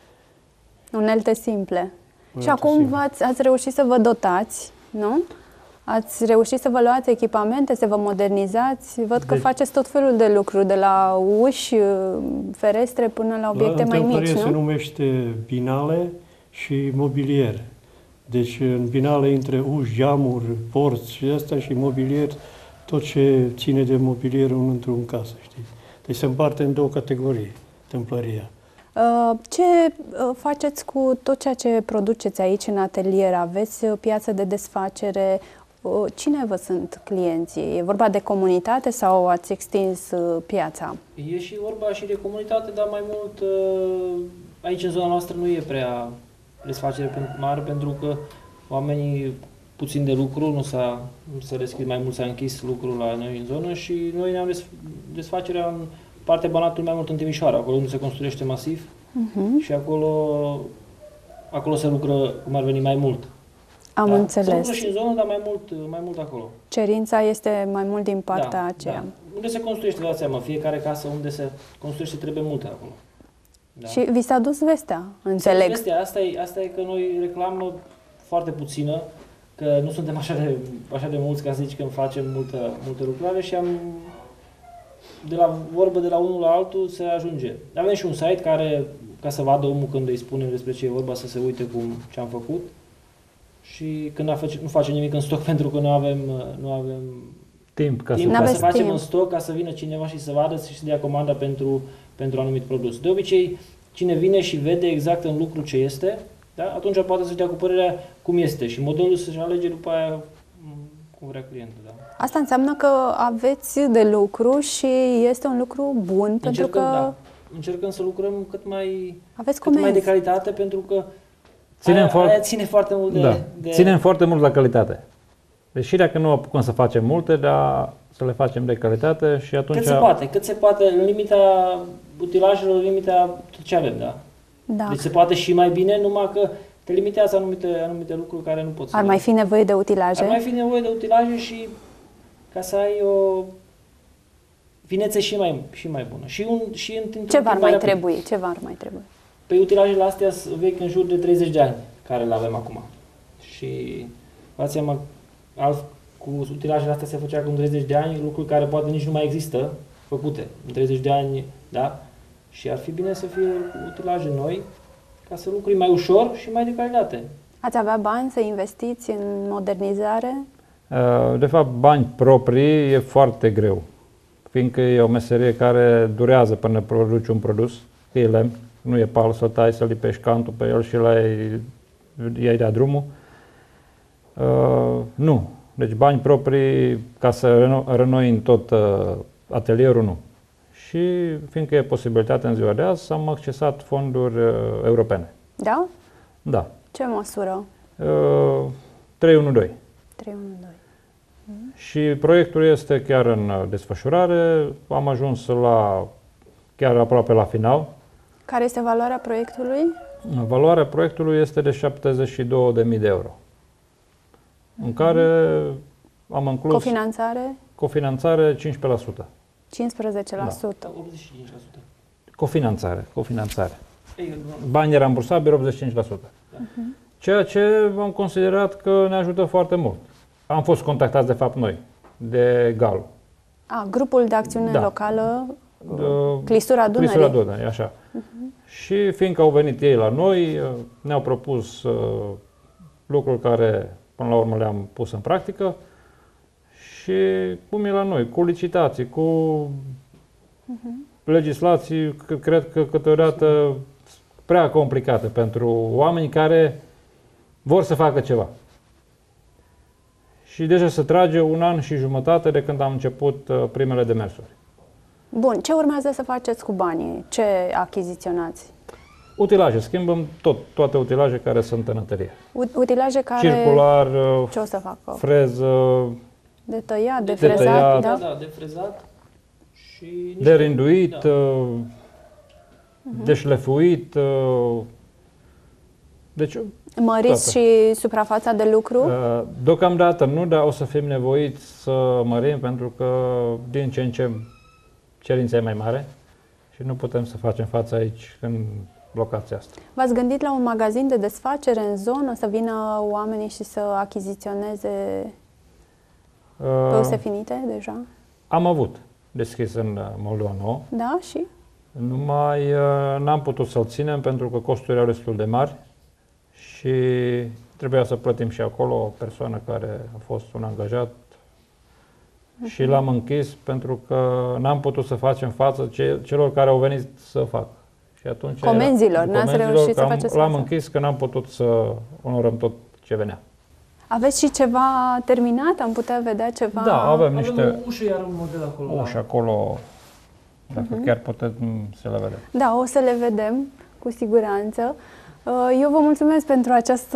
Unelte simple. Unelte și acum simple. ați, ați reușit să vă dotați, nu? Ați reușit să vă luați echipamente, să vă modernizați. Văd că De... faceți tot felul de lucruri, de la uși, ferestre, până la obiecte la mai mici, nu? se numește binale și mobilier. Deci în binale intră uși, geamuri, porți și asta și mobilier, tot ce ține de mobilier într-un casă, știi? Deci se împarte în două categorii, tâmplăria. Ce faceți cu tot ceea ce produceți aici în atelier? Aveți piață de desfacere? Cine vă sunt clienții? E vorba de comunitate sau ați extins piața? E și vorba și de comunitate, dar mai mult aici în zona noastră nu e prea desfacere mare, pentru că oamenii puțin de lucru, nu s-a, nu s-a deschis, mai mult s-a închis lucrul la noi în zonă și noi ne-am desfacerea în partea Banatului mai mult în Timișoara, acolo unde se construiește masiv uh-huh. și acolo, acolo se lucră, cum ar veni, mai mult. Am da? înțeles. Se lucră și în zonă, dar mai mult, mai mult acolo. Cerința este mai mult din partea da, aceea. Da. Unde se construiește, vă dați seama, fiecare casă unde se construiește trebuie multe acolo. Da. Și vi s-a dus vestea, înțeleg. Vestea, asta e, asta e că noi reclamă foarte puțină, că nu suntem așa de, așa de mulți ca să zici că facem multă, multă lucrare și am, de la vorbă de la unul la altul se ajunge. Avem și un site care, ca să vadă omul când îi spunem despre ce e vorba, să se uite cum ce am făcut și când nu facem nimic în stoc pentru că nu avem, nu avem timp ca, timp să, ca să facem timp. în stoc, ca să vină cineva și să vadă și să dea comanda pentru, pentru anumit produs. De obicei, cine vine și vede exact în lucru ce este, da? Atunci poate să-și dea cu părerea cum este și modelul să-și alege după aia cum vrea clientul. Da? Asta înseamnă că aveți de lucru și este un lucru bun, Încercăm, pentru că da. Încercăm să lucrăm cât mai, aveți cât mai de calitate, pentru că ținem aia, foarte, aia ține foarte mult de, da. de... Ținem foarte mult la calitate. Deși dacă nu apucăm să facem multe, dar să le facem de calitate și atunci... Cât se poate, cât se poate, în limita utilajelor, în limita tot ce avem, da? Da. Deci se poate și mai bine, numai că te limitează anumite, anumite lucruri care nu poți să... Ar mai fi nevoie de utilaje? Ar mai fi nevoie de utilaje și ca să ai o finețe și mai, și mai bună. Și un, și în, Ce v-ar mai trebui? Ce v-ar mai trebui? Păi utilajele astea sunt vechi în jur de treizeci de ani, care le avem acum. Și v-ați seama, alt, cu utilajele astea se făcea acum treizeci de ani, lucruri care poate nici nu mai există, făcute în treizeci de ani, da? Și ar fi bine să fie utilaje noi, ca să lucrui mai ușor și mai de calitate. Ați avea bani să investiți în modernizare? De fapt, bani proprii e foarte greu, fiindcă e o meserie care durează până produci un produs, e lemn, nu e pal să tai, să lipești cantul pe el și la iei de-a drumul. Uh, nu. Deci bani proprii ca să reno- renoim tot uh, atelierul, nu. Și fiindcă e posibilitatea în ziua de azi, am accesat fonduri uh, europene. Da? Da. Ce măsură? Uh, trei unu doi. trei unu doi. Mm. Și proiectul este chiar în desfășurare. Am ajuns la chiar aproape la final. Care este valoarea proiectului? Valoarea proiectului este de șaptezeci și două de mii de euro. În care am inclus... Cofinanțare? Cofinanțare cincisprezece la sută. cincisprezece la sută. Da. optzeci și cinci la sută. Cofinanțare, cofinanțare. Banii rambursabili optzeci și cinci la sută. Uh-huh. Ceea ce am considerat că ne ajută foarte mult. Am fost contactați de fapt noi, de Galu. A, grupul de acțiune da. locală, de, Clisura Dunării. Clisura Dunării, așa. Uh-huh. Și fiindcă au venit ei la noi, ne-au propus uh, lucruri care până la urmă le-am pus în practică și cum e la noi, cu licitații, cu uh-huh. legislații, cred că câteodată prea complicate pentru oameni care vor să facă ceva. și deja se trage un an și jumătate de când am început primele demersuri. Bun, ce urmează să faceți cu banii? Ce achiziționați? Utilaje, schimbăm tot, toate utilaje care sunt în atelier. Utilaje care... Circular, ce o să facă? Freză... De tăiat, de, de frezat, tăiat, da? Da, de frezat și... Niște... De rinduit, da. uh-huh. de șlefuit, uh, deci... Măriți toate. Și suprafața de lucru? Uh, deocamdată nu, dar o să fim nevoiți să mărim pentru că din ce în ce cerința e mai mare și nu putem să facem față aici în locația asta. V-ați gândit la un magazin de desfacere în zonă, să vină oamenii și să achiziționeze uh, produse finite deja? Am avut deschis în Moldova Nouă. Da, și? Numai uh, n-am putut să-l ținem pentru că costurile erau destul de mari și trebuia să plătim și acolo o persoană care a fost un angajat și l-am închis pentru că n-am putut să facem față celor care au venit să facă. Și atunci comenzilor, n-ați reușit să faceți l-am închis că n-am putut să onorăm tot ce venea. Aveți și ceva terminat? Am putea vedea ceva? Da, avem niște... Avem o ușă, iar un model acolo. Ușă acolo, dacă uh-huh. chiar putem să le vedem. Da, o să le vedem, cu siguranță. Eu vă mulțumesc pentru această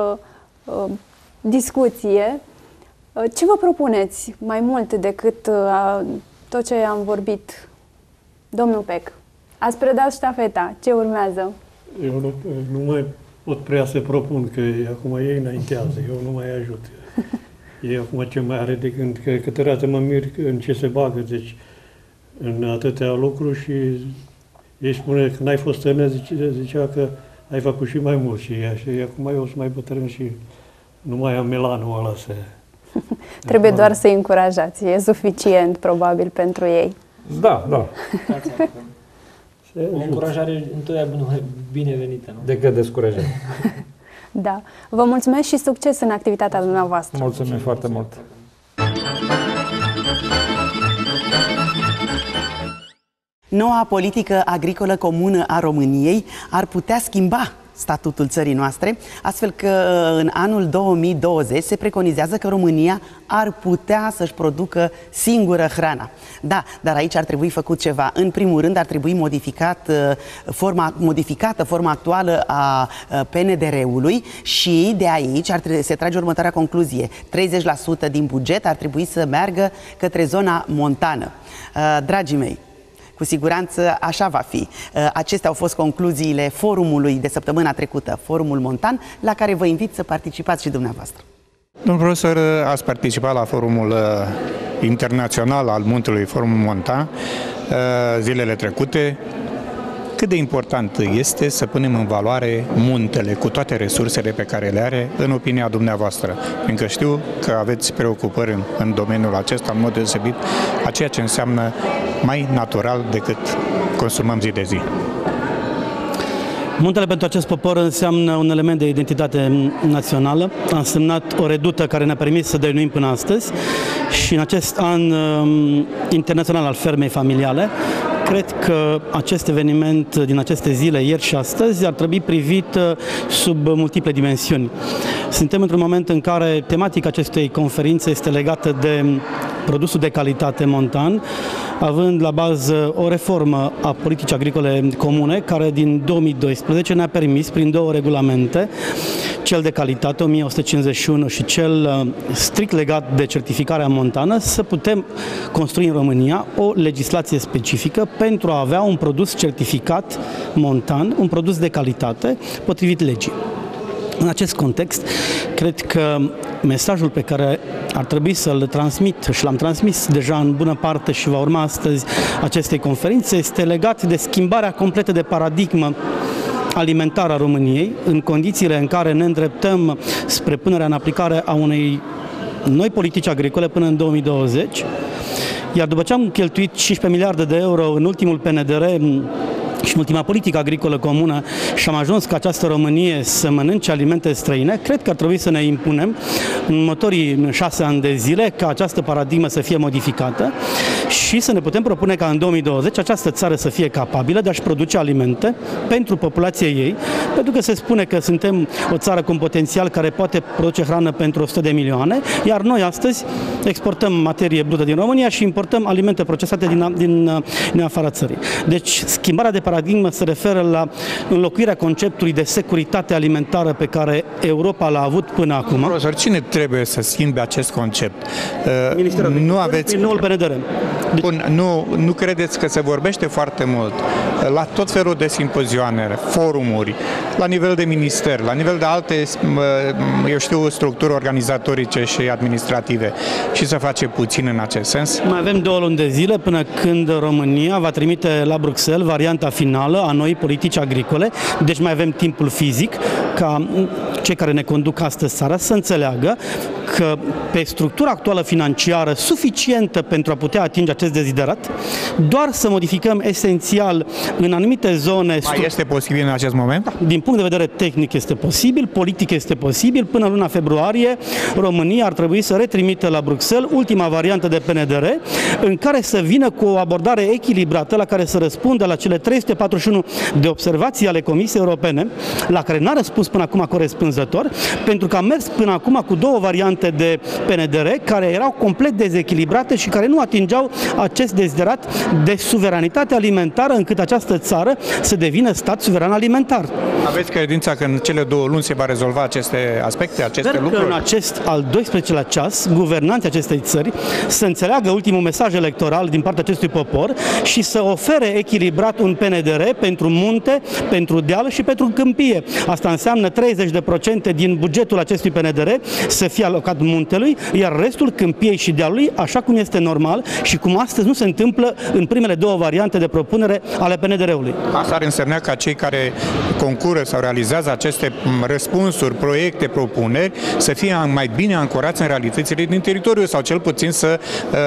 discuție. Ce vă propuneți mai mult decât tot ce am vorbit? Domnul Pec, ați predat ștafeta. Ce urmează? Eu nu, nu mai pot prea să propun, că acum ei înaintează, eu nu mai ajut. Ei acum ce mai are de gând, că câteodată mă mir în ce se bagă, deci în atâtea lucruri și ei spune că n-ai fost tânăr, zicea că ai făcut și mai mult și ea, și acum eu sunt mai bătrân și nu mai am melanul ăla să... Trebuie doar să-i încurajați, e suficient probabil pentru ei. Da, da. O încurajare întotdeauna binevenită, nu? Decât descurajare. Da. Vă mulțumesc și succes în activitatea dumneavoastră. Mulțumim foarte mult. Noua politică agricolă comună a României ar putea schimba statutul țării noastre, astfel că în anul două mii douăzeci se preconizează că România ar putea să-și producă singură hrana. Da, dar aici ar trebui făcut ceva. În primul rând ar trebui modificat, forma, modificată forma actuală a P N D R-ului și de aici ar trebui, se trage următoarea concluzie. treizeci la sută din buget ar trebui să meargă către zona montană. Dragii mei, cu siguranță așa va fi. Acestea au fost concluziile forumului de săptămâna trecută, Forumul Montan, la care vă invit să participați și dumneavoastră. Domnul profesor, ați participat la Forumul Internațional al Muntelui, Forumul Montan, zilele trecute. Cât de important este să punem în valoare muntele cu toate resursele pe care le are, în opinia dumneavoastră? Fiindcă știu că aveți preocupări în, în domeniul acesta, în mod deosebit, a ceea ce înseamnă mai natural decât consumăm zi de zi. Muntele pentru acest popor înseamnă un element de identitate națională. A însemnat o redută care ne-a permis să dăinuim până astăzi și în acest an um, internațional al fermei familiale, cred că acest eveniment din aceste zile, ieri și astăzi, ar trebui privit sub multiple dimensiuni. Suntem într-un moment în care tematica acestei conferințe este legată de produsul de calitate montan, având la bază o reformă a politicii agricole comune, care din două mii doisprezece ne-a permis, prin două regulamente, cel de calitate o mie o sută cincizeci și unu și cel strict legat de certificarea montană, să putem construi în România o legislație specifică pentru a avea un produs certificat montan, un produs de calitate potrivit legii. În acest context, cred că mesajul pe care ar trebui să-l transmit și l-am transmis deja în bună parte și va urma astăzi acestei conferințe este legat de schimbarea completă de paradigmă alimentară a României, în condițiile în care ne îndreptăm spre punerea în aplicare a unei noi politici agricole până în două mii douăzeci, iar după ce am cheltuit cincisprezece miliarde de euro în ultimul P N D R și în ultima politică agricolă comună și am ajuns ca această Românie să mănânce alimente străine, cred că ar trebui să ne impunem în următorii șase ani de zile ca această paradigmă să fie modificată și să ne putem propune ca în două mii douăzeci această țară să fie capabilă de a-și produce alimente pentru populația ei, pentru că se spune că suntem o țară cu un potențial care poate produce hrană pentru o sută de milioane, iar noi astăzi exportăm materie brută din România și importăm alimente procesate din, din, din afara țării. Deci schimbarea de paradigmă se referă la înlocuirea conceptului de securitate alimentară pe care Europa l-a avut până acum. Profesor, cine trebuie să schimbe acest concept? Ministerul uh, nu aveți... prin noul P N D R. Bun, nu, nu credeți că se vorbește foarte mult la tot felul de simpozioane, forumuri, la nivel de minister, la nivel de alte, eu știu, structuri organizatorice și administrative și să face puțin în acest sens? Mai avem două luni de zile până când România va trimite la Bruxelles varianta finală a noii politici agricole, deci mai avem timpul fizic ca cei care ne conduc astăzi țara să înțeleagă că pe structura actuală financiară suficientă pentru a putea atinge acest deziderat, doar să modificăm esențial în anumite zone... Mai este posibil în acest moment? Da, din punct de vedere tehnic este posibil, politic este posibil. Până luna februarie, România ar trebui să retrimită la Bruxelles ultima variantă de P N D R, în care să vină cu o abordare echilibrată, la care să răspundă la cele trei sute patruzeci și unu de observații ale Comisiei Europene, la care n-a răspuns până acum corespunzător, pentru că a mers până acum cu două variante de P N D R, care erau complet dezechilibrate și care nu atingeau acest deziderat de suveranitate alimentară, încât această țară să devină stat suveran alimentar. Aveți credința că în cele două luni se va rezolva aceste aspecte, aceste Sper lucruri? că în acest al doisprezecelea ceas, guvernanții acestei țări să înțeleagă ultimul mesaj electoral din partea acestui popor și să ofere echilibrat un P N D R pentru munte, pentru deal și pentru câmpie. Asta înseamnă treizeci de procente din bugetul acestui P N D R să fie alocat muntelui, iar restul câmpiei și dealului, așa cum este normal și cum astăzi nu se întâmplă în primele două variante de propunere ale P N D R-ului. Asta ar însemna ca cei care concură sau realizează aceste răspunsuri, proiecte, propuneri, să fie mai bine ancorați în realitățile din teritoriu sau cel puțin să,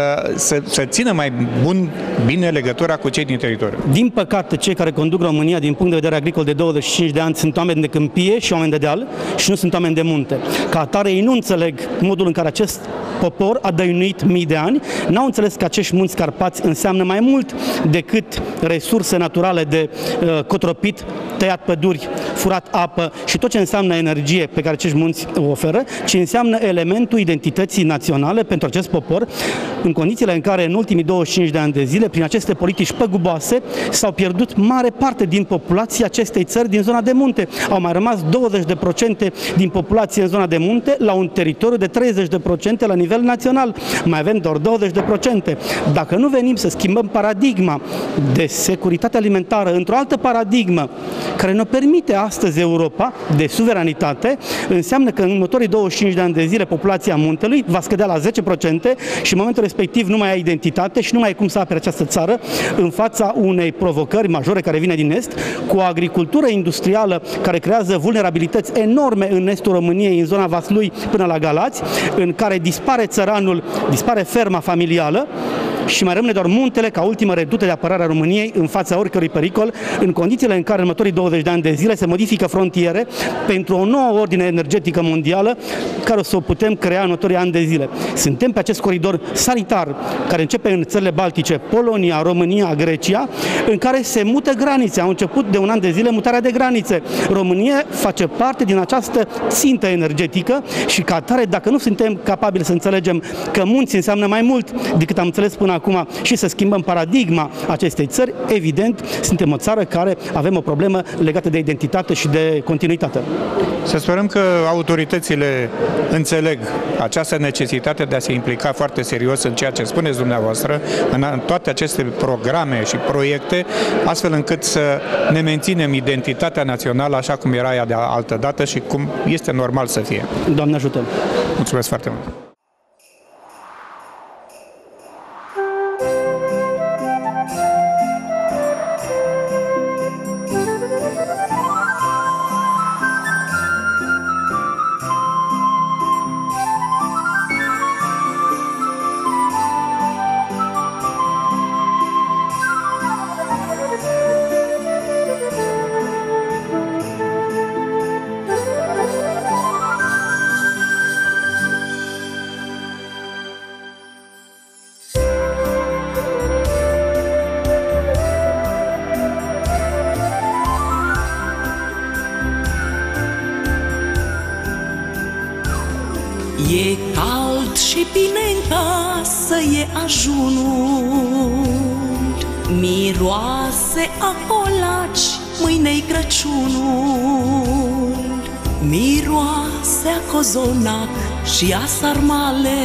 să, să țină mai bun, bine legătura cu cei din teritoriu. Din păcate, cei care conduc România din punct de vedere agricol de douăzeci și cinci de ani sunt oameni de câmpie și oameni de deal și nu sunt oameni de munte. Ca atare, ei nu înțeleg modul în care acest popor a dăinuit mii de ani, n-au înțeles că acești munți Carpați înseamnă mai mult decât resurse naturale de uh, cotropit, tăiat păduri, furat apă și tot ce înseamnă energie pe care acești munți o oferă, ci înseamnă elementul identității naționale pentru acest popor, în condițiile în care în ultimii douăzeci și cinci de ani de zile, prin aceste politici păguboase, s-au pierdut mare parte din populația acestei țări din zona de munte. Au mai rămas douăzeci de procente din populație în zona de munte la un teritoriu de treizeci de procente la nivel național. Mai avem doar douăzeci de procente. Dacă nu venim să schimbăm paradigma de securitate alimentară într-o altă paradigmă care ne permite astăzi Europa de suveranitate, înseamnă că în următorii douăzeci și cinci de ani de zile populația muntelui va scădea la zece procente și în momentul respectiv nu mai ai identitate și nu mai ai cum să apere această țară în fața unei provocări majore care vine din Est, cu o agricultură industrială care creează vulnerabilități enorme în estul României, în zona Vaslui până la Galați, în care dispare țăranul, dispare ferma familială și mai rămâne doar muntele ca ultimă redută de apărare a României în fața oricărui pericol, în condițiile în care în următorii douăzeci de ani de zile se modifică frontiere pentru o nouă ordine energetică mondială care o să o putem crea în următorii ani de zile. Suntem pe acest coridor sanitar care începe în țările Baltice, Polonia, România, Grecia, în care se mută granițe. Au început de un an de zile mutarea de granițe. România face parte din această țintă energetică și ca atare, dacă nu suntem capabili să înțelegem că munți înseamnă mai mult decât am înțeles până acum și să schimbăm paradigma acestei țări, evident, suntem o țară care avem o problemă legată de identitate și de continuitate. Să sperăm că autoritățile înțeleg această necesitate de a se implica foarte serios în ceea ce spuneți dumneavoastră, în toate aceste programe și proiecte, astfel încât să ne menținem identitatea națională așa cum era ea de altă dată și cum este normal să fie. Doamne ajută! Mulțumesc foarte mult! în casă e ajunul. Miroase a colaci, mâine-i Crăciunul. Miroase a cozonac și a sarmale.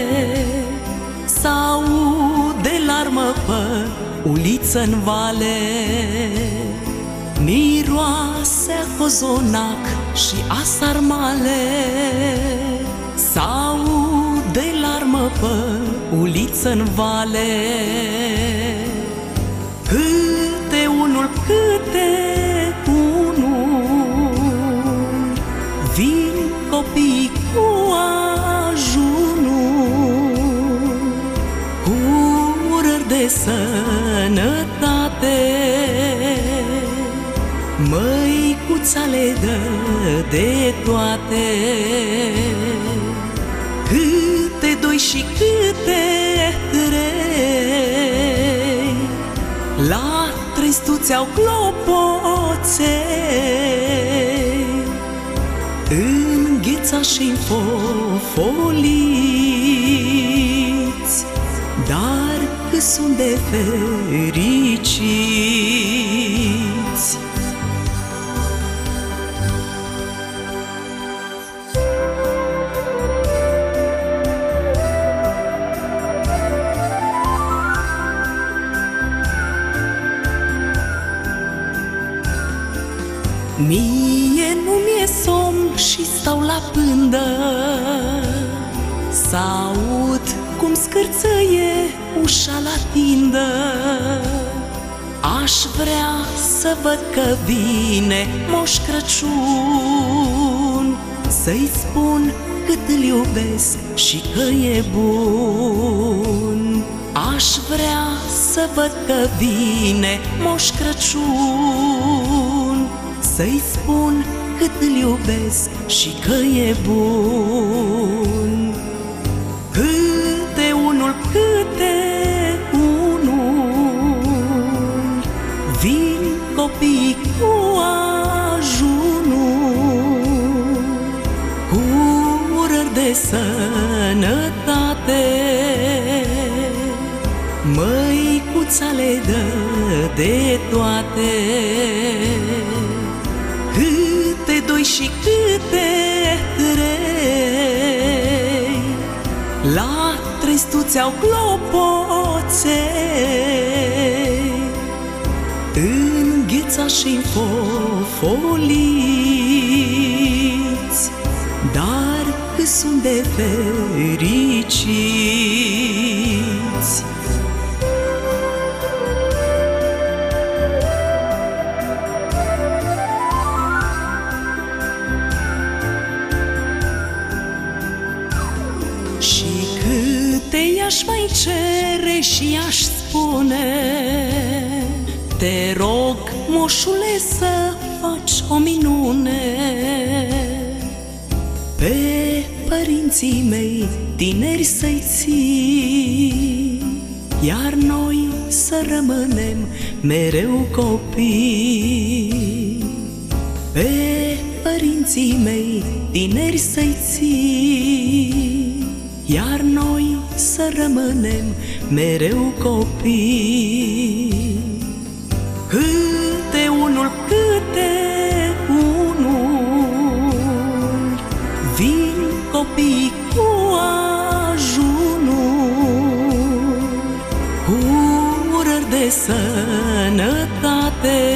S-aude larmă pe uliță-n vale. Miroase a cozonac și a sarmale. S-aude larmă pe uliță-n vale. Câte unul, câte unul, vin copii cu ajunul, cu urări de sănătate. Măicuța le dă de toate. Câte doi și câte trei, la tristuți au clopoței, în gheța și-n fofoliți, dar că sunt de fericiți. Mie nu mi-e somn și stau la pândă, s-aud cum scârțăie ușa la tindă. Aș vrea să văd că vine Moș Crăciun, să-i spun cât îl iubesc și că e bun. Aș vrea să văd că vine Moș Crăciun, să-i spun cât îl iubesc și că e bun. Câte unul, câte unul, vin copii cu ajunul, cu urări de sănătate. Măicuța le dă de toate. Câte doi și câte trei, la tristuți au clopoței, în gheța și-n fofoliți, dar că sunt de fericiți. I-aș mai cere și aș spune: te rog, moșule, să faci o minune pe părinții mei tineri să-i ții, iar noi să rămânem mereu copii. Pe părinții mei tineri să-i ții, iar noi să rămânem mereu copii. Câte unul, câte unul, vin copii cu ajunul, cu urări de sănătate.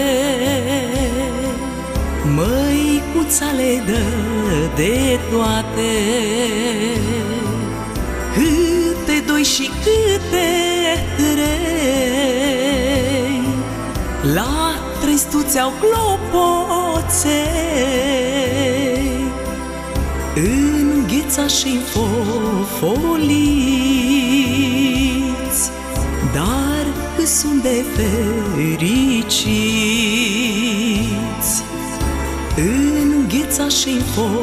Măicuța le dă de toate. Câte doi și câte trei, la tristuți au clopoței, în gheța și-n fofoliți, dar că sunt de fericiți. În gheța și-n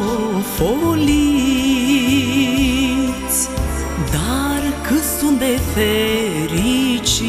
fofoliți, dar că sunt de fericiți.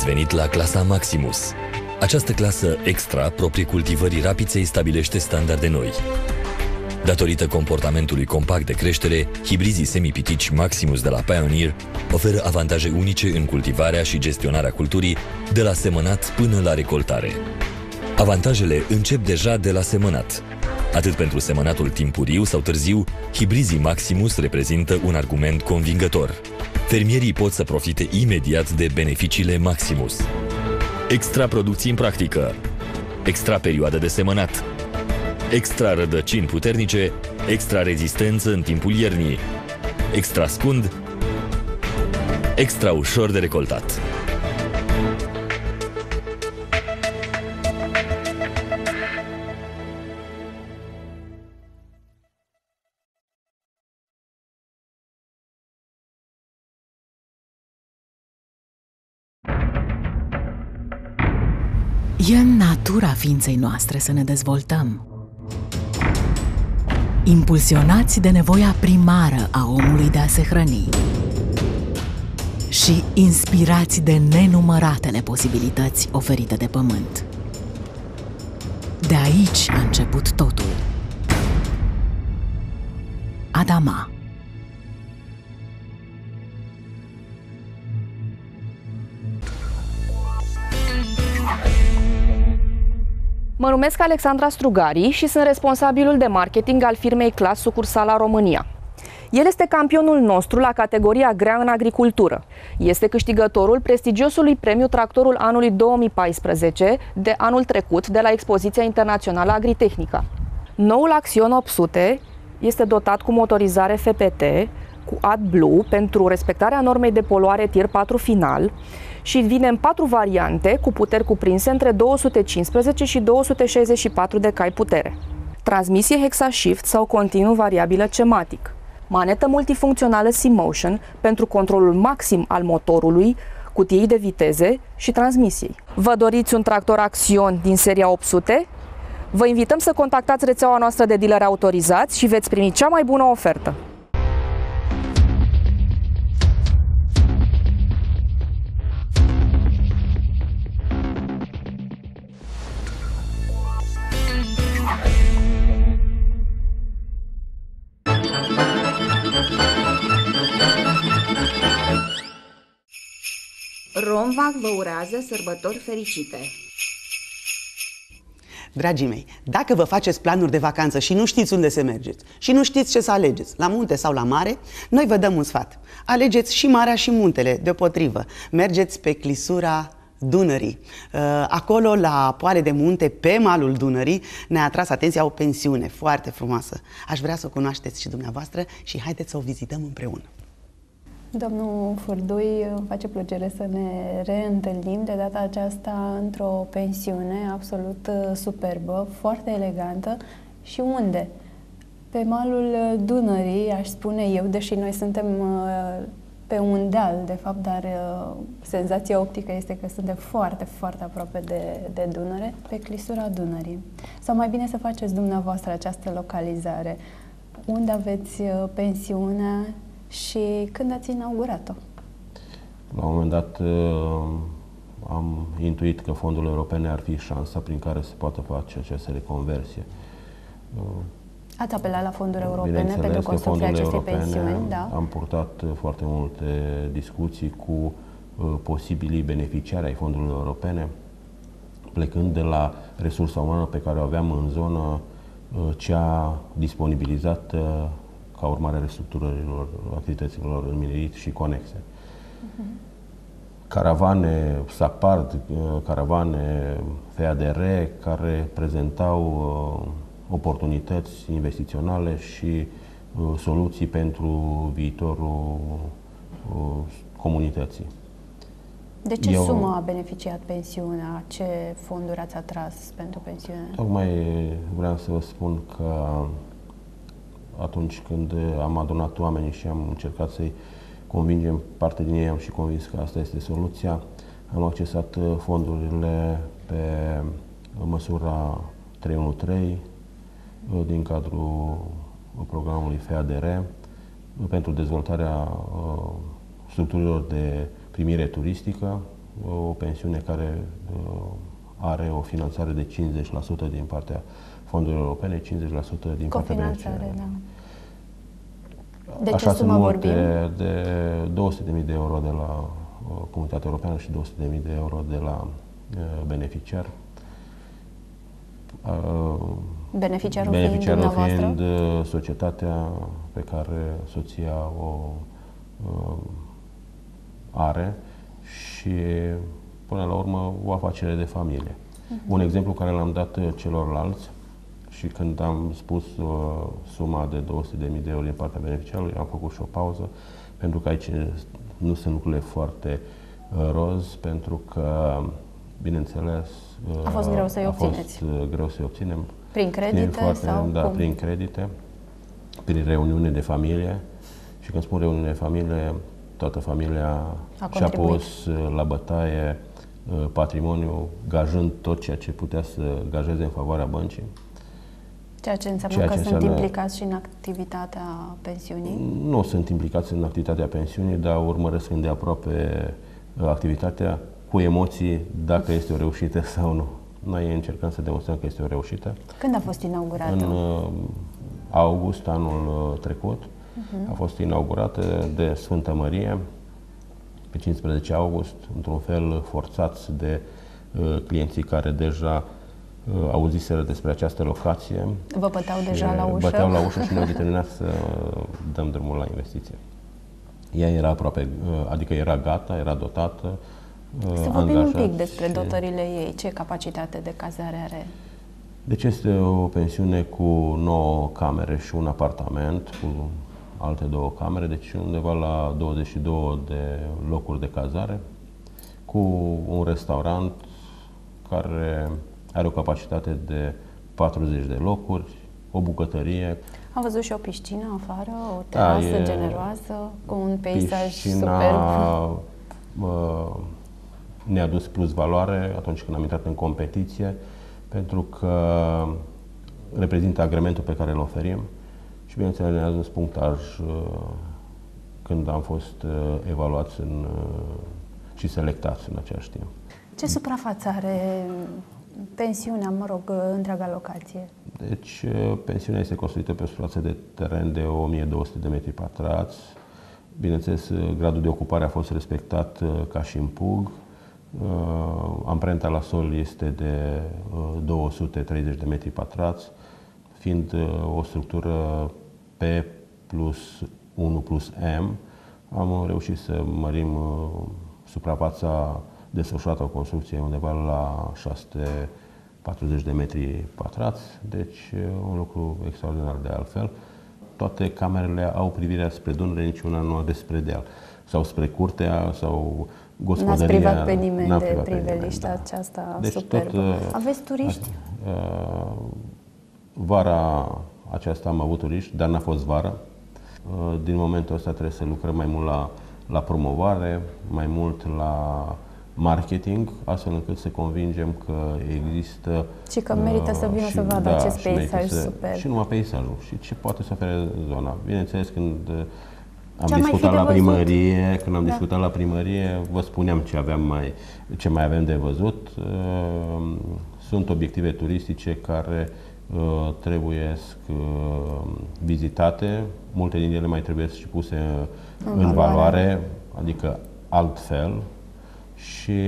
venit la clasa Maximus. Această clasă extra, proprie cultivării rapiței, stabilește standarde noi. Datorită comportamentului compact de creștere, hibrizii semipitici Maximus de la Pioneer oferă avantaje unice în cultivarea și gestionarea culturii, de la semănat până la recoltare. Avantajele încep deja de la semănat. Atât pentru semănatul timpuriu sau târziu, hibrizii Maximus reprezintă un argument convingător. Fermierii pot să profite imediat de beneficiile Maximus. Extra producții în practică, extra perioadă de semănat, extra rădăcini puternice, extra rezistență în timpul iernii, extra scund, extra ușor de recoltat. E în natura ființei noastre să ne dezvoltăm. Impulsionați de nevoia primară a omului de a se hrăni și inspirați de nenumăratele posibilități oferite de pământ. De aici a început totul. Adama. Mă numesc Alexandra Strugari și sunt responsabilul de marketing al firmei Clas Sucursala România. El este campionul nostru la categoria grea în agricultură. Este câștigătorul prestigiosului premiu Tractorul anului două mii paisprezece de anul trecut de la Expoziția Internațională Agritehnica. Noul Axion opt sute este dotat cu motorizare F P T, cu AdBlue pentru respectarea normei de poluare Tier patru final și vine în patru variante cu puteri cuprinse între două sute cincisprezece și două sute șaizeci și patru de cai putere. Transmisie Hexa-Shift sau continuu variabilă C-Matic. Manetă multifuncțională C-Motion pentru controlul maxim al motorului, cutiei de viteze și transmisiei. Vă doriți un tractor Axion din seria opt sute? Vă invităm să contactați rețeaua noastră de dealeri autorizați și veți primi cea mai bună ofertă. Romvac vă urează sărbători fericite! Dragii mei, dacă vă faceți planuri de vacanță și nu știți unde să mergeți și nu știți ce să alegeți, la munte sau la mare, noi vă dăm un sfat. Alegeți și marea și muntele, deopotrivă. Mergeți pe clisura Dunării. Acolo, la poale de munte, pe malul Dunării, ne-a atras atenția o pensiune foarte frumoasă. Aș vrea să o cunoașteți și dumneavoastră și haideți să o vizităm împreună. Domnul Furdui, îmi face plăcere să ne reîntâlnim de data aceasta într-o pensiune absolut superbă, foarte elegantă. Și unde? Pe malul Dunării, aș spune eu, deși noi suntem pe un deal, de fapt, dar senzația optică este că suntem foarte, foarte aproape de, de Dunăre, pe clisura Dunării. Sau mai bine să faceți dumneavoastră această localizare. Unde aveți pensiunea și când ați inaugurat-o? La un moment dat am intuit că fondurile europene ar fi șansa prin care se poate face această reconversie. Ați apelat la fonduri europene pentru construcția acestei pensiuni, da? Am purtat foarte multe discuții cu uh, posibilii beneficiari ai fondurilor europene, plecând de la resursa umană pe care o aveam în zonă, uh, cea disponibilizată ca urmare a restructurărilor activităților în minerit și conexe. Uh-huh. Caravane SAPARD, caravane F A D R, care prezentau uh, oportunități investiționale și uh, soluții pentru viitorul uh, comunității. De ce Eu, sumă a beneficiat pensiunea? Ce fonduri ați atras pentru pensiune? Tocmai vreau să vă spun că atunci când am adunat oamenii și am încercat să-i convingem, parte din ei am și convins că asta este soluția, am accesat fondurile pe măsura trei unu trei din cadrul programului F A D R pentru dezvoltarea structurilor de primire turistică o pensiune care are o finanțare de cincizeci la sută din partea fondurilor europene, cincizeci la sută din partea beneficiară. Da. De Așa ce sunt sumă multe, vorbim? de două sute de mii de euro de la uh, Comunitatea Europeană și două sute de mii de euro de la uh, beneficiar. Uh, Beneficiarul, beneficiarul fiind, fiind uh, societatea pe care soția o uh, are și până la urmă o afacere de familie. Uh-huh. Un exemplu care l-am dat celorlalți și când am spus uh, suma de două sute de mii de euro din partea beneficiarului, am făcut și o pauză, pentru că aici nu sunt lucrurile foarte uh, roz, pentru că, bineînțeles, uh, a fost greu să-i a obțineți. fost uh, greu să-i obținem. Prin credite foarte, sau da, cum? prin credite, prin reuniune de familie. Și când spun reuniune de familie, toată familia și-a pus uh, la bătaie uh, patrimoniul, gajând tot ceea ce putea să gajeze în favoarea băncii. Ceea ce înseamnă Ceea că ce sunt înseamnă... implicați și în activitatea pensiunii? Nu sunt implicați în activitatea pensiunii, dar urmăresc îndeaproape activitatea cu emoții, dacă este o reușită sau nu. Noi încercăm să demonstrăm că este o reușită. Când a fost inaugurată? În uh, august anul trecut. Uh-huh. A fost inaugurată de Sfântă Mărie, pe cincisprezece august, într-un fel forțați de uh, clienții care deja uh, auziseră despre această locație. Vă băteau deja la ușă? Băteau la ușă și ne-au determinat să dăm drumul la investiție. Ea era aproape, uh, adică era gata, era dotată. Uh, să vorbim un pic despre dotările ei. Ce capacitate de cazare are? Deci este o pensiune cu nouă camere și un apartament, cu alte două camere, deci undeva la douăzeci și două de locuri de cazare, cu un restaurant care are o capacitate de patruzeci de locuri, o bucătărie. Am văzut și o piscină afară, o terasă da, generoasă, cu un peisaj piscina, superb. Uh, ne-a dus plus valoare atunci când am intrat în competiție, pentru că reprezintă agrementul pe care îl oferim și, bineînțeles, ne-a dus punctaj când am fost evaluați în, și selectați în același timp. Ce suprafață are pensiunea, mă rog, întreaga locație? Deci, pensiunea este construită pe o suprafață de teren de o mie două sute de metri pătrați. Bineînțeles, gradul de ocupare a fost respectat ca și în P U G. Uh, amprenta la sol este de uh, două sute treizeci de metri pătrați, fiind uh, o structură P plus unu plus M, am reușit să mărim uh, suprafața desfășurată a construcției undeva la șase sute patruzeci de metri pătrați, deci uh, un lucru extraordinar de altfel. Toate camerele au privirea spre Dunăre, niciuna nu despre deal, sau spre curtea, sau gospodăria. N-ați privat pe nimeni de priveliștea da. aceasta deci superbă. Tot, Aveți turiști? Uh, vara aceasta am avut turiști, dar n-a fost vară. Uh, din momentul ăsta trebuie să lucrăm mai mult la, la promovare, mai mult la marketing, astfel încât să convingem că există... Și că merită uh, să vină și, să vadă da, acest peisaj să, super. Și numai peisajul, și ce poate să ofere zona. Bineînțeles, când am Ce discutat la primărie, când am da. discutat la primărie, vă spuneam ce, aveam mai, ce mai avem de văzut. Uh, sunt obiective turistice care uh, trebuie uh, vizitate, multe din ele mai trebuie și puse în, în valoare. valoare, adică altfel, și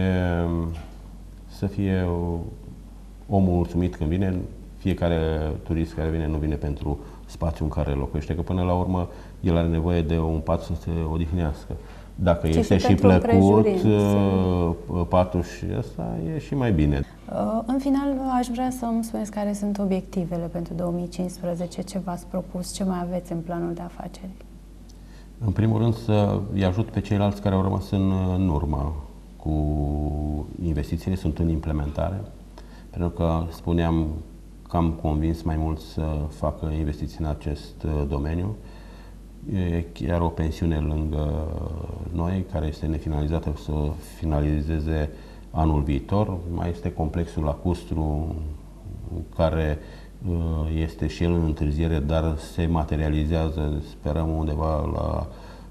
să fie omul mulțumit când vine. Fiecare turist care vine nu vine pentru spațiul în care locuiește, că până la urmă el are nevoie de un pat să se odihnească. Dacă ce este și, și plăcut patul și ăsta, e și mai bine. În final, aș vrea să îmi spuneți care sunt obiectivele pentru două mii cincisprezece, ce v-ați propus, ce mai aveți în planul de afaceri? În primul rând să-i ajut pe ceilalți care au rămas în, în urmă cu investițiile, sunt în implementare, pentru că spuneam că am convins mai mult să facă investiții în acest domeniu. E chiar o pensiune lângă noi, care este nefinalizată, să finalizeze anul viitor. Mai este complexul lacustru, care este și el în întârziere, dar se materializează, sperăm, undeva la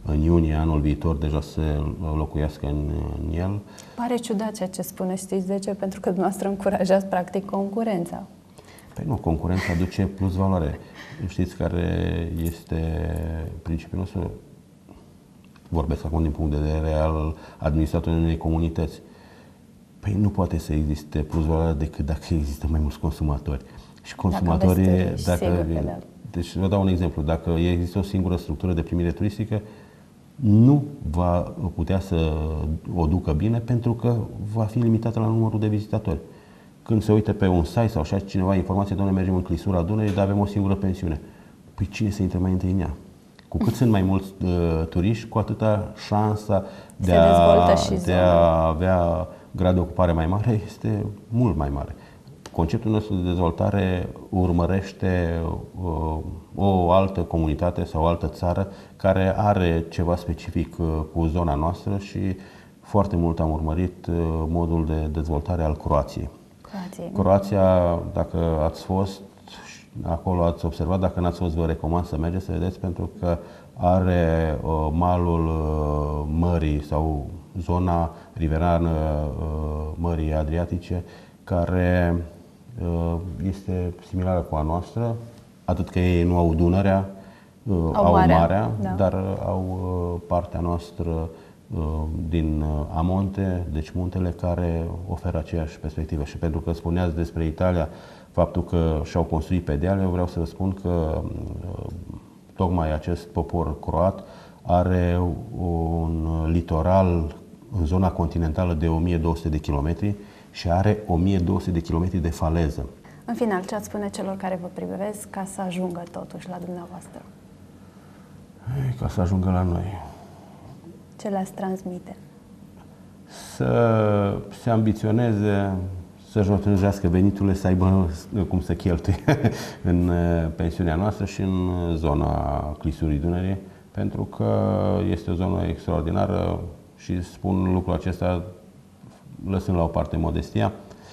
în iunie anul viitor deja să locuiască în, în el. Pare ciudat ceea ce spune, știți de ce? Pentru că dumneavoastră încurajați practic concurența. Păi nu, concurența aduce plus valoare. Știți care este principiul nostru? Vorbesc acum din punct de vedere al administratorului unei comunități. Păi nu poate să existe plus valoare decât dacă există mai mulți consumatori. Și consumatorii, dacă, dacă da. Deci vă dau un exemplu, dacă există o singură structură de primire turistică, nu va putea să o ducă bine pentru că va fi limitată la numărul de vizitatori. Când se uită pe un site sau așa cineva informație, doamne, mergem în clisura Dunării, dar avem o singură pensiune. Păi cine se intre mai întâi în ea? Cu cât sunt mai mulți uh, turiști, cu atâta șansa de a, de a avea grad de ocupare mai mare este mult mai mare. Conceptul nostru de dezvoltare urmărește uh, o altă comunitate sau o altă țară care are ceva specific uh, cu zona noastră și foarte mult am urmărit uh, modul de dezvoltare al Croației. Croație. Croația, dacă ați fost acolo, ați observat, dacă n-ați fost, vă recomand să mergeți să vedeți, pentru că are uh, malul uh, mării sau zona riverană uh, Mării Adriatice, care uh, este similară cu a noastră, atât că ei nu au Dunărea, uh, au, au Marea, marea da. dar au uh, partea noastră din Amonte, deci muntele, care oferă aceeași perspectivă. Și pentru că spuneați despre Italia, faptul că și-au construit pe deal, eu vreau să vă spun că tocmai acest popor croat are un litoral în zona continentală de o mie două sute de kilometri și are o mie două sute de kilometri de faleză. În final, ce ați spune celor care vă privesc ca să ajungă totuși la dumneavoastră? Ca să ajungă la noi. Ce le-ați transmite? Să se ambiționeze, să-și rotunjească veniturile, să aibă cum să cheltuie în pensiunea noastră și în zona Clisurii Dunării, pentru că este o zonă extraordinară și spun lucrul acesta lăsând la o parte modestia.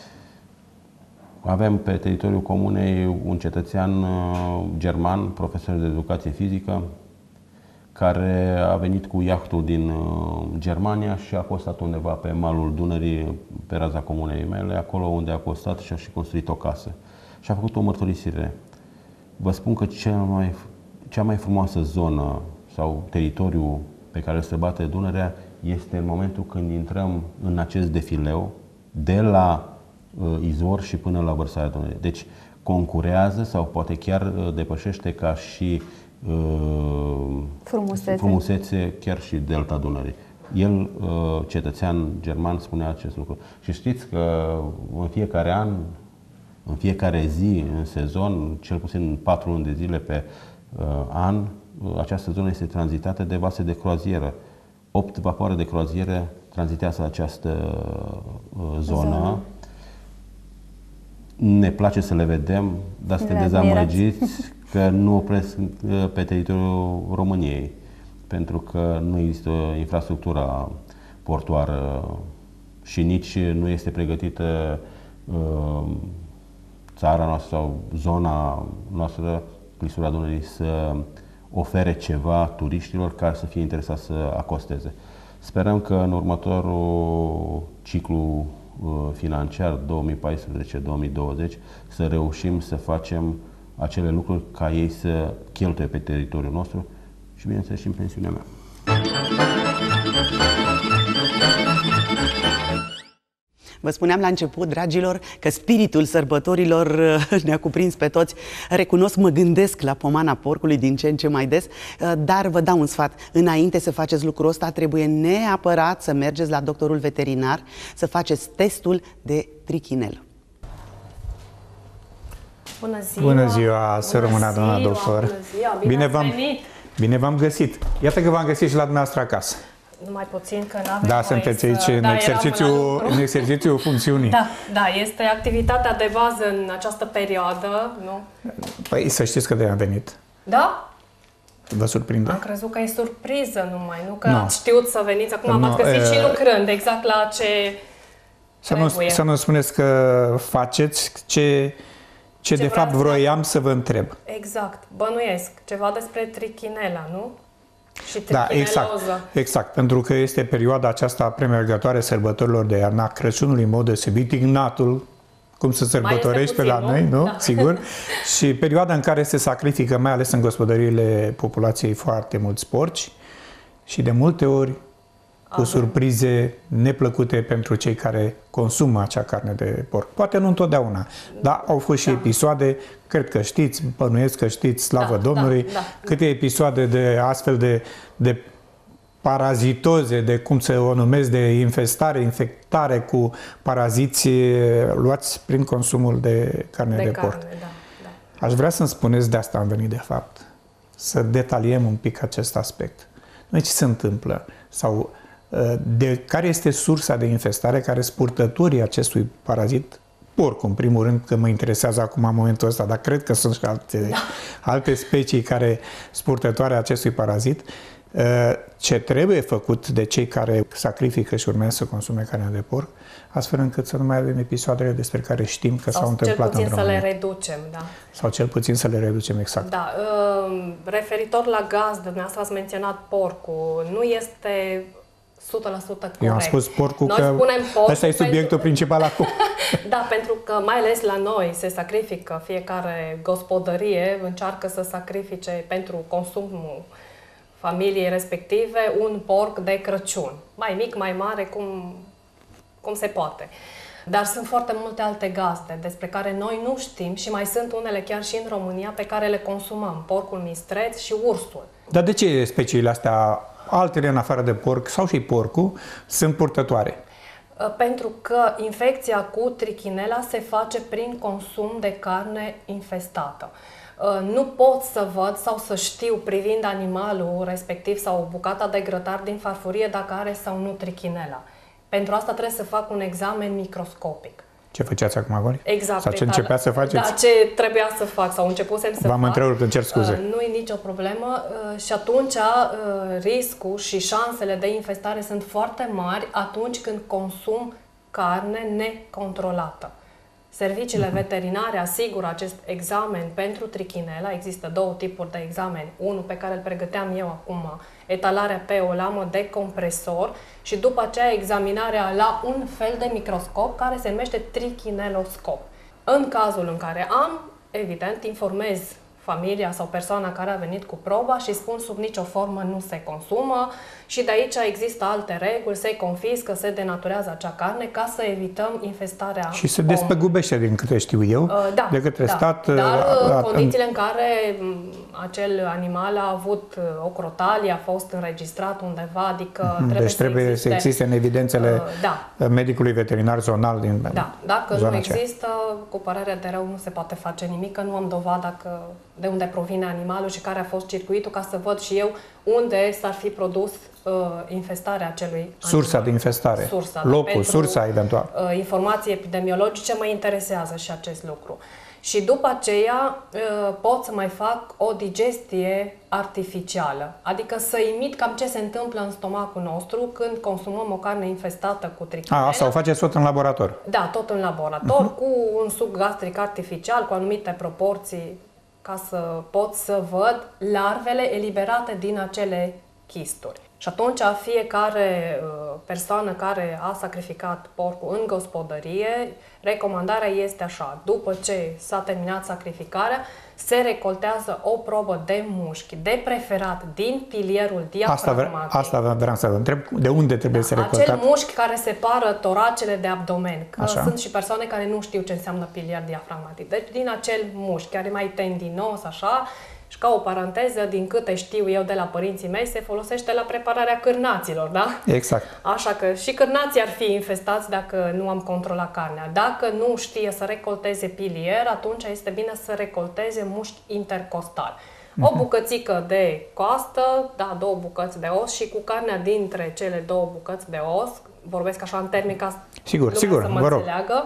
Avem pe teritoriul comunei un cetățean german, profesor de educație fizică, care a venit cu iahtul din Germania și a postat undeva pe malul Dunării, pe raza comunei mele, acolo unde a postat și a și construit o casă. Și a făcut o mărturisire. Vă spun că cea mai, cea mai frumoasă zonă sau teritoriu pe care se bate Dunărea este în momentul când intrăm în acest defileu de la uh, izvor și până la vărsarea Dunării. Deci concurează sau poate chiar uh, depășește ca și Frumusețe. frumusețe chiar și delta Dunării. El, cetățean german, spunea acest lucru. Și știți că în fiecare an, în fiecare zi, în sezon, cel puțin patru luni de zile pe an, această zonă este tranzitată de vase de croazieră. Opt vapoare de croazieră tranzitează această zonă. Ne place să le vedem, dar suntem dezamăgiți că nu opresc pe teritoriul României, pentru că nu există infrastructura portoară și nici nu este pregătită țara noastră sau zona noastră, Clisura Dunării, să ofere ceva turiștilor care să fie interesați să acosteze. Sperăm că în următorul ciclu financiar două mii paisprezece două mii douăzeci să reușim să facem acele lucruri ca ei să cheltuie pe teritoriul nostru și, bineînțeles, și în pensiunea mea. Vă spuneam la început, dragilor, că spiritul sărbătorilor ne-a cuprins pe toți. Recunosc, mă gândesc la pomana porcului din ce în ce mai des, dar vă dau un sfat. Înainte să faceți lucrul ăsta, trebuie neapărat să mergeți la doctorul veterinar să faceți testul de trichinelă. Bună ziua! Bună ziua, să rămână, doamna doctor! Bună ziua, bine, bine v-am venit! Bine v-am găsit! Iată că v-am găsit și la dumneavoastră acasă. Numai puțin că n-avem Da, voie sunteți aici să... în, da, exercițiu, în exercițiu funcțiunii. Da, da, este activitatea de bază în această perioadă, nu? Păi să știți că de am venit. Da? Vă surprinde? Am crezut că e surpriză numai, nu că no. ați știut să veniți. Acum no, m-ați găsit uh, și lucrând, exact la ce să nu, să nu spuneți că faceți ce, ce, ce de fapt vroiam să vă întreb. Exact, bănuiesc. Ceva despre trichinela, nu? Și Da, exact, exact, pentru că este perioada aceasta premergătoare sărbătorilor de iarnă, Crăciunului în mod deosebit, ignatul, cum să sărbătorești pe la puțin, noi, nu? Da. Sigur. Și perioada în care se sacrifică, mai ales în gospodăriile populației, foarte mulți porci și de multe ori cu Avem. surprize neplăcute pentru cei care consumă acea carne de porc. Poate nu întotdeauna, dar au fost și da. episoade, cred că știți, bănuiesc că știți, slavă Da, Domnului, da, da. câte episoade de astfel de, de parazitoze, de cum să o numesc, de infestare, infectare cu paraziți luați prin consumul de carne de, de porc. Carne, da, da. Aș vrea să-mi spuneți, de asta am venit de fapt, să detaliem un pic acest aspect. Noi ce se întâmplă? Sau de care este sursa de infestare care sunt purtătorii acestui parazit? Porcul, în primul rând, că mă interesează acum în momentul ăsta, dar cred că sunt și alte, da. alte specii care sunt purtătoare acestui parazit. Ce trebuie făcut de cei care sacrifică și urmează să consume carnea de porc, astfel încât să nu mai avem episoadele despre care știm că s-au întâmplat în România. Sau cel puțin să le reducem, da. Sau cel puțin să le reducem, exact. Da. Referitor la gaz, dumneavoastră ați menționat porcul, nu este o sută la sută corect. Eu am spus porcul noi că porcul ăsta e subiectul pentru... principal acum. Da, pentru că mai ales la noi se sacrifică, fiecare gospodărie încearcă să sacrifice pentru consumul familiei respective un porc de Crăciun. Mai mic, mai mare, cum, cum se poate. Dar sunt foarte multe alte gazde despre care noi nu știm și mai sunt unele chiar și în România pe care le consumăm. Porcul mistreț și ursul. Dar de ce speciile astea, altele în afară de porc sau și porcul, sunt purtătoare? Pentru că infecția cu trichinela se face prin consum de carne infestată. Nu pot să văd sau să știu, privind animalul respectiv sau bucata de grătar din farfurie, dacă are sau nu trichinela. Pentru asta trebuie să fac un examen microscopic. Ce făceați acum voi? Exact. Sau ce începea să faceți? Da, ce trebuia să fac sau începusem să fac. V-am întrerupt, îmi cer scuze. Nu e nicio problemă și atunci riscul și șansele de infestare sunt foarte mari atunci când consum carne necontrolată. Serviciile veterinare asigură acest examen pentru trichinela. Există două tipuri de examen. Unul pe care îl pregăteam eu acum, etalarea pe o lamă de compresor și după aceea examinarea la un fel de microscop care se numește trichineloscop. În cazul în care am, evident, informez familia sau persoana care a venit cu proba și spun sub nicio formă nu se consumă și de aici există alte reguli, se confiscă, se denaturează acea carne ca să evităm infestarea Și se despăgubește, din câte știu eu, uh, da, de către da. stat. Dar uh, în condițiile în care acel animal a avut o crotalie, a fost înregistrat undeva, adică uh, trebuie deci trebuie să existe, să existe în evidențele uh, da. medicului veterinar zonal din Da, dacă zona nu aceea. există, cu părerea de rău nu se poate face nimic, că nu am dovada că de unde provine animalul și care a fost circuitul, ca să văd și eu unde s-ar fi produs uh, infestarea acelui animal. Sursa de infestare, sursa, locul, pentru, sursa eventual. Uh, informații epidemiologice mă interesează și acest lucru. Și după aceea uh, pot să mai fac o digestie artificială, adică să imit cam ce se întâmplă în stomacul nostru când consumăm o carne infestată cu trichinela. A, asta o faceți tot în laborator? Da, tot în laborator, uh-huh. cu un suc gastric artificial, cu anumite proporții, ca să pot să văd larvele eliberate din acele chisturi. Și atunci fiecare persoană care a sacrificat porcul în gospodărie, recomandarea este așa: după ce s-a terminat sacrificarea, se recoltează o probă de mușchi, de preferat din pilierul diafragmatic. Asta, asta vreau să vă întreb, de unde trebuie da, să recoltați? Acel mușchi care separă toracele de abdomen, că Așa. sunt și persoane care nu știu ce înseamnă pilier diafragmatic. Deci din acel mușchi, care e mai tendinos, așa, și ca o paranteză, din câte știu eu de la părinții mei, se folosește la prepararea cârnaților, da? Exact. Așa că și cârnații ar fi infestați dacă nu am controlat carnea. Dacă nu știe să recolteze pilier, atunci este bine să recolteze mușchi intercostali. O bucățică de coastă, da, două bucăți de os și cu carnea dintre cele două bucăți de os, vorbesc așa în termeni ca sigur, sigur, să mă vă rog. înțeleagă,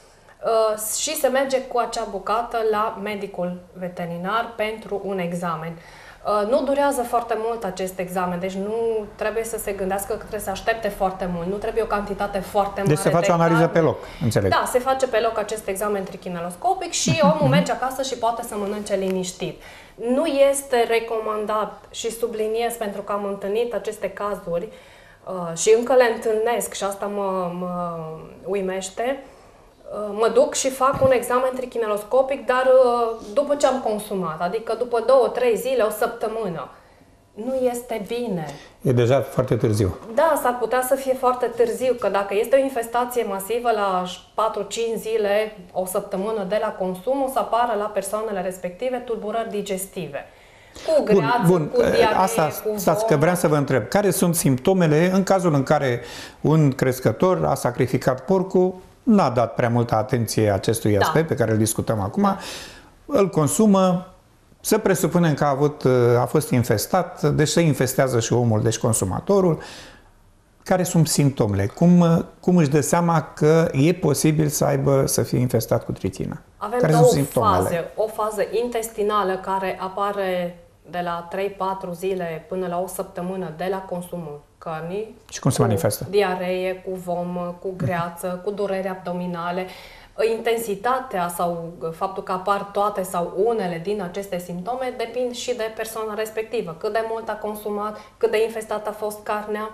uh, și se merge cu acea bucată la medicul veterinar pentru un examen. Nu durează foarte mult acest examen, deci nu trebuie să se gândească că trebuie să aștepte foarte mult, nu trebuie o cantitate foarte mare. Deci se face de o analiză carne. pe loc, înțeleg. Da, se face pe loc acest examen trichineloscopic și omul merge acasă și poate să mănânce liniștit. Nu este recomandat, și subliniez pentru că am întâlnit aceste cazuri uh, și încă le întâlnesc și asta mă, mă uimește. Mă duc și fac un examen trichineloscopic, dar după ce am consumat, adică după două, trei zile, o săptămână. Nu este bine. E deja foarte târziu. Da, s-ar putea să fie foarte târziu, că dacă este o infestație masivă la patru cinci zile, o săptămână de la consum, o să apară la persoanele respective tulburări digestive. Cu greață, bun, bun. cu diaree, Asta, cu stați că vreau să vă întreb. Care sunt simptomele în cazul în care un crescător a sacrificat porcul, n-a dat prea multă atenție acestui Da. aspect pe care îl discutăm acum, da. îl consumă, să presupunem că a, avut, a fost infestat, deci se infestează și omul, deci consumatorul. Care sunt simptomele? Cum, cum își dă seama că e posibil să aibă, să fie infestat cu trichina? Avem care două sunt simptomele? faze. O fază intestinală care apare de la trei patru zile până la o săptămână de la consumul cărnii. Și cum se manifestă? Cu diaree, cu vomă, cu greață, cu dureri abdominale. Intensitatea sau faptul că apar toate sau unele din aceste simptome depind și de persoana respectivă. Cât de mult a consumat, cât de infestată a fost carnea.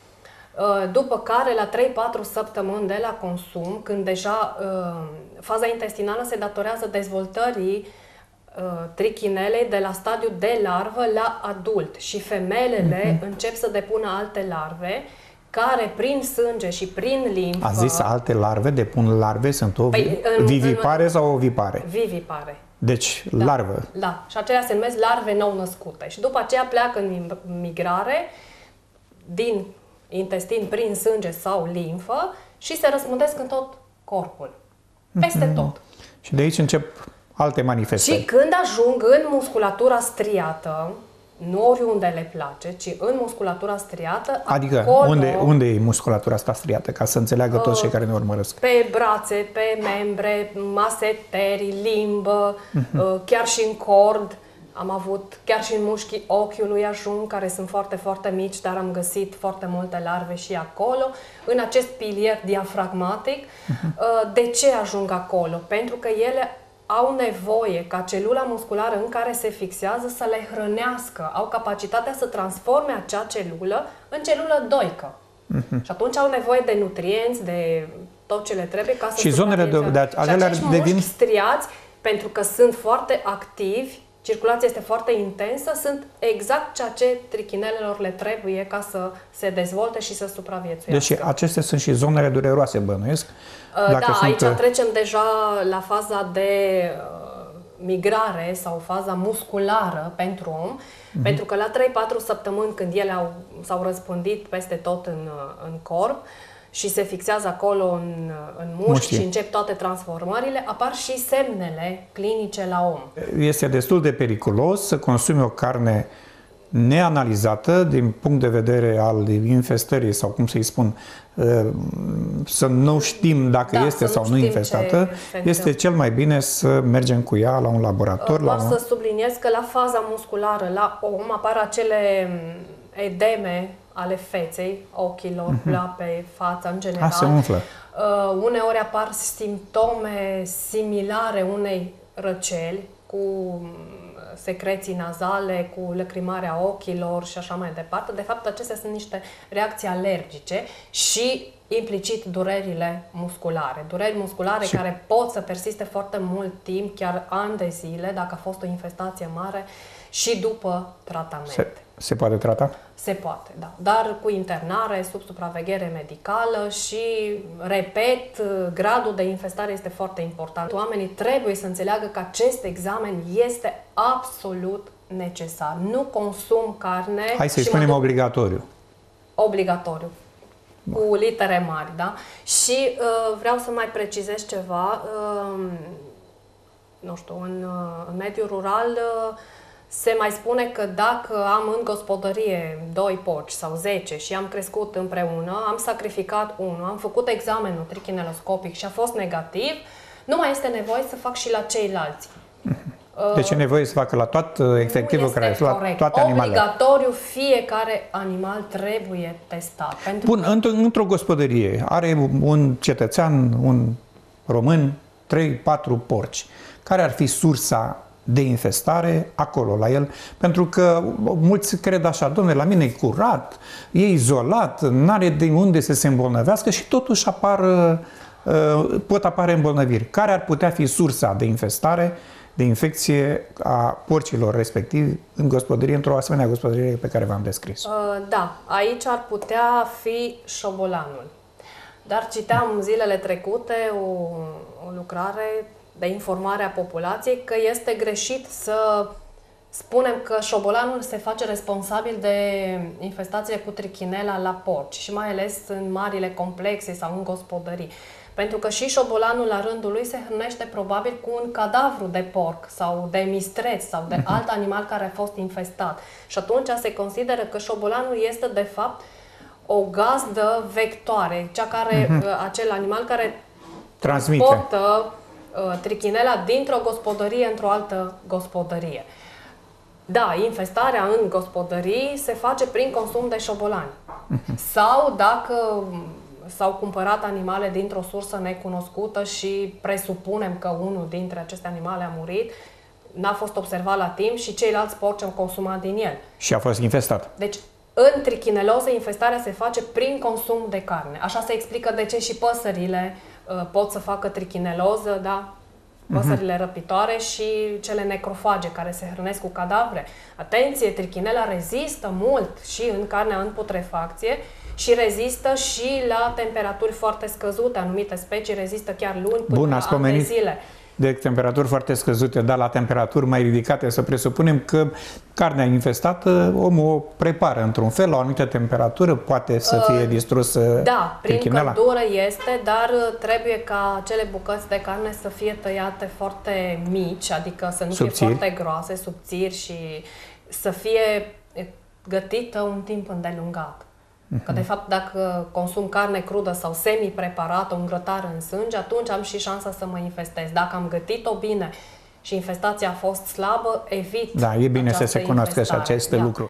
După care, la trei patru săptămâni de la consum, când deja faza intestinală se datorează dezvoltării trichinelei de la stadiul de larvă la adult și femelele uh-huh. încep să depună alte larve care prin sânge și prin limfă... A zis alte larve, depun larve, sunt o Păi, în- vivipare în- sau ovipare? Vivipare. Deci, Da. larvă. Da, și acelea se numesc larve nou-născute. Și după aceea pleacă în migrare din intestin prin sânge sau limfă și se răspândesc în tot corpul. Peste Mhm. tot. Și de aici încep alte manifestări. Și când ajung în musculatura striată, nu oriunde le place, ci în musculatura striată, Adică, acolo, unde, unde e musculatura asta striată? Ca să înțeleagă toți cei care ne urmăresc. pe brațe, pe membre, maseteri, limbă, Mhm. chiar și în cord. Am avut, chiar și în mușchii ochiului ajung, care sunt foarte, foarte mici, dar am găsit foarte multe larve și acolo. În acest pilier diafragmatic, de ce ajung acolo? Pentru că ele au nevoie ca celula musculară în care se fixează să le hrănească. Au capacitatea să transforme acea celulă în celulă doică. Mhm. Și atunci au nevoie de nutrienți, de tot ce le trebuie ca să Și zonele de- supraviețuiască. de- Și acelea acești devin- mușchi striați, pentru că sunt foarte activi, circulația este foarte intensă, sunt exact ceea ce trichinelelor le trebuie ca să se dezvolte și să supraviețuiască. Deci acestea sunt și zonele dureroase, bănuiesc. Uh, Dacă da, sunt, aici trecem deja la faza de uh, migrare sau faza musculară pentru om, Mhm. pentru că la trei patru săptămâni, când ele au, s-au răspândit peste tot în, uh, în corp și se fixează acolo în, uh, în mușchi Mușchii. și încep toate transformările, apar și semnele clinice la om. Este destul de periculos să consumi o carne neanalizată din punct de vedere al infestării sau cum să-i spun, să nu știm dacă Da, este să sau nu nu știm infestată, ce se este întâmplă. cel mai bine să mergem cu ea la un laborator. La Vreau un... să subliniez că la faza musculară, la om, apar acele m, edeme ale feței, ochilor, Mhm. pleoape, fața în general. A, se umflă. Uh, uneori apar simptome similare unei răceli, cu m, secreții nazale, cu lăcrimarea ochilor și așa mai departe. De fapt, acestea sunt niște reacții alergice și implicit durerile musculare. Dureri musculare Și- care pot să persiste foarte mult timp, chiar ani de zile, dacă a fost o infestație mare și după tratament. Se, se poate trata? Se poate, da. Dar cu internare, sub supraveghere medicală și, repet, gradul de infestare este foarte important. Oamenii trebuie să înțeleagă că acest examen este absolut necesar. Nu consum carne Hai să-i și mă spunem duc- obligatoriu. obligatoriu, cu litere mari, da? Și uh, vreau să mai precizez ceva. Uh, nu știu, în, uh, în mediul rural uh, se mai spune că dacă am în gospodărie doi porci sau zece și am crescut împreună, am sacrificat unul, am făcut examenul trichineloscopic și a fost negativ, nu mai este nevoie să fac și la ceilalți. Deci e nevoie să facă la tot efectivul care la corect. toate animalele. Obligatoriu fiecare animal trebuie testat. Pentru Bun, că... într-o, într-o gospodărie are un cetățean, un român, trei patru porci. Care ar fi sursa de infestare acolo la el? Pentru că mulți cred așa, domnule, la mine e curat, e izolat, n-are de unde să se îmbolnăvească și totuși apar, pot apare îmbolnăviri. Care ar putea fi sursa de infestare, de infecție a porcilor respectivi în gospodărie, într-o asemenea gospodărie pe care v-am descris? Uh, da, aici ar putea fi șobolanul. Dar citeam zilele trecute o, o lucrare de informare a populației că este greșit să spunem că șobolanul se face responsabil de infestațiile cu trichinela la porci și mai ales în marile complexe sau în gospodării. Pentru că și șobolanul la rândul lui se hrănește probabil cu un cadavru de porc sau de mistreț sau de alt animal care a fost infestat. Și atunci se consideră că șobolanul este de fapt o gazdă vectoare, cea care, uh-huh. acel animal care transmite, transportă uh, trichinela dintr-o gospodărie într-o altă gospodărie. Da, infestarea în gospodării se face prin consum de șobolani. Uh-huh. Sau dacă s-au cumpărat animale dintr-o sursă necunoscută și presupunem că unul dintre aceste animale a murit, n-a fost observat la timp și ceilalți porci au consumat din el. Și a fost infestat. Deci, în trichineloză, infestarea se face prin consum de carne. Așa se explică de ce și păsările uh, pot să facă trichineloză, da? Păsările uh-huh. răpitoare și cele necrofage care se hrănesc cu cadavre. Atenție, trichinela rezistă mult și în carnea în putrefacție și rezistă și la temperaturi foarte scăzute. Anumite specii rezistă chiar luni până Bun, la ani de zile. De temperaturi foarte scăzute, dar la temperaturi mai ridicate, să presupunem că carnea infestată, omul o prepară într-un fel, la o anumită temperatură, poate să fie uh, distrusă Da, prin trichinela. căldură este, dar trebuie ca acele bucăți de carne să fie tăiate foarte mici, adică să nu subțiri. fie foarte groase, subțiri și să fie gătită un timp îndelungat. Că de fapt dacă consum carne crudă sau semi-preparată, un grătar în sânge, atunci am și șansa să mă infestez. Dacă am gătit-o bine și infestația a fost slabă, evit. Da, e bine să se cunoască și aceste da. lucruri.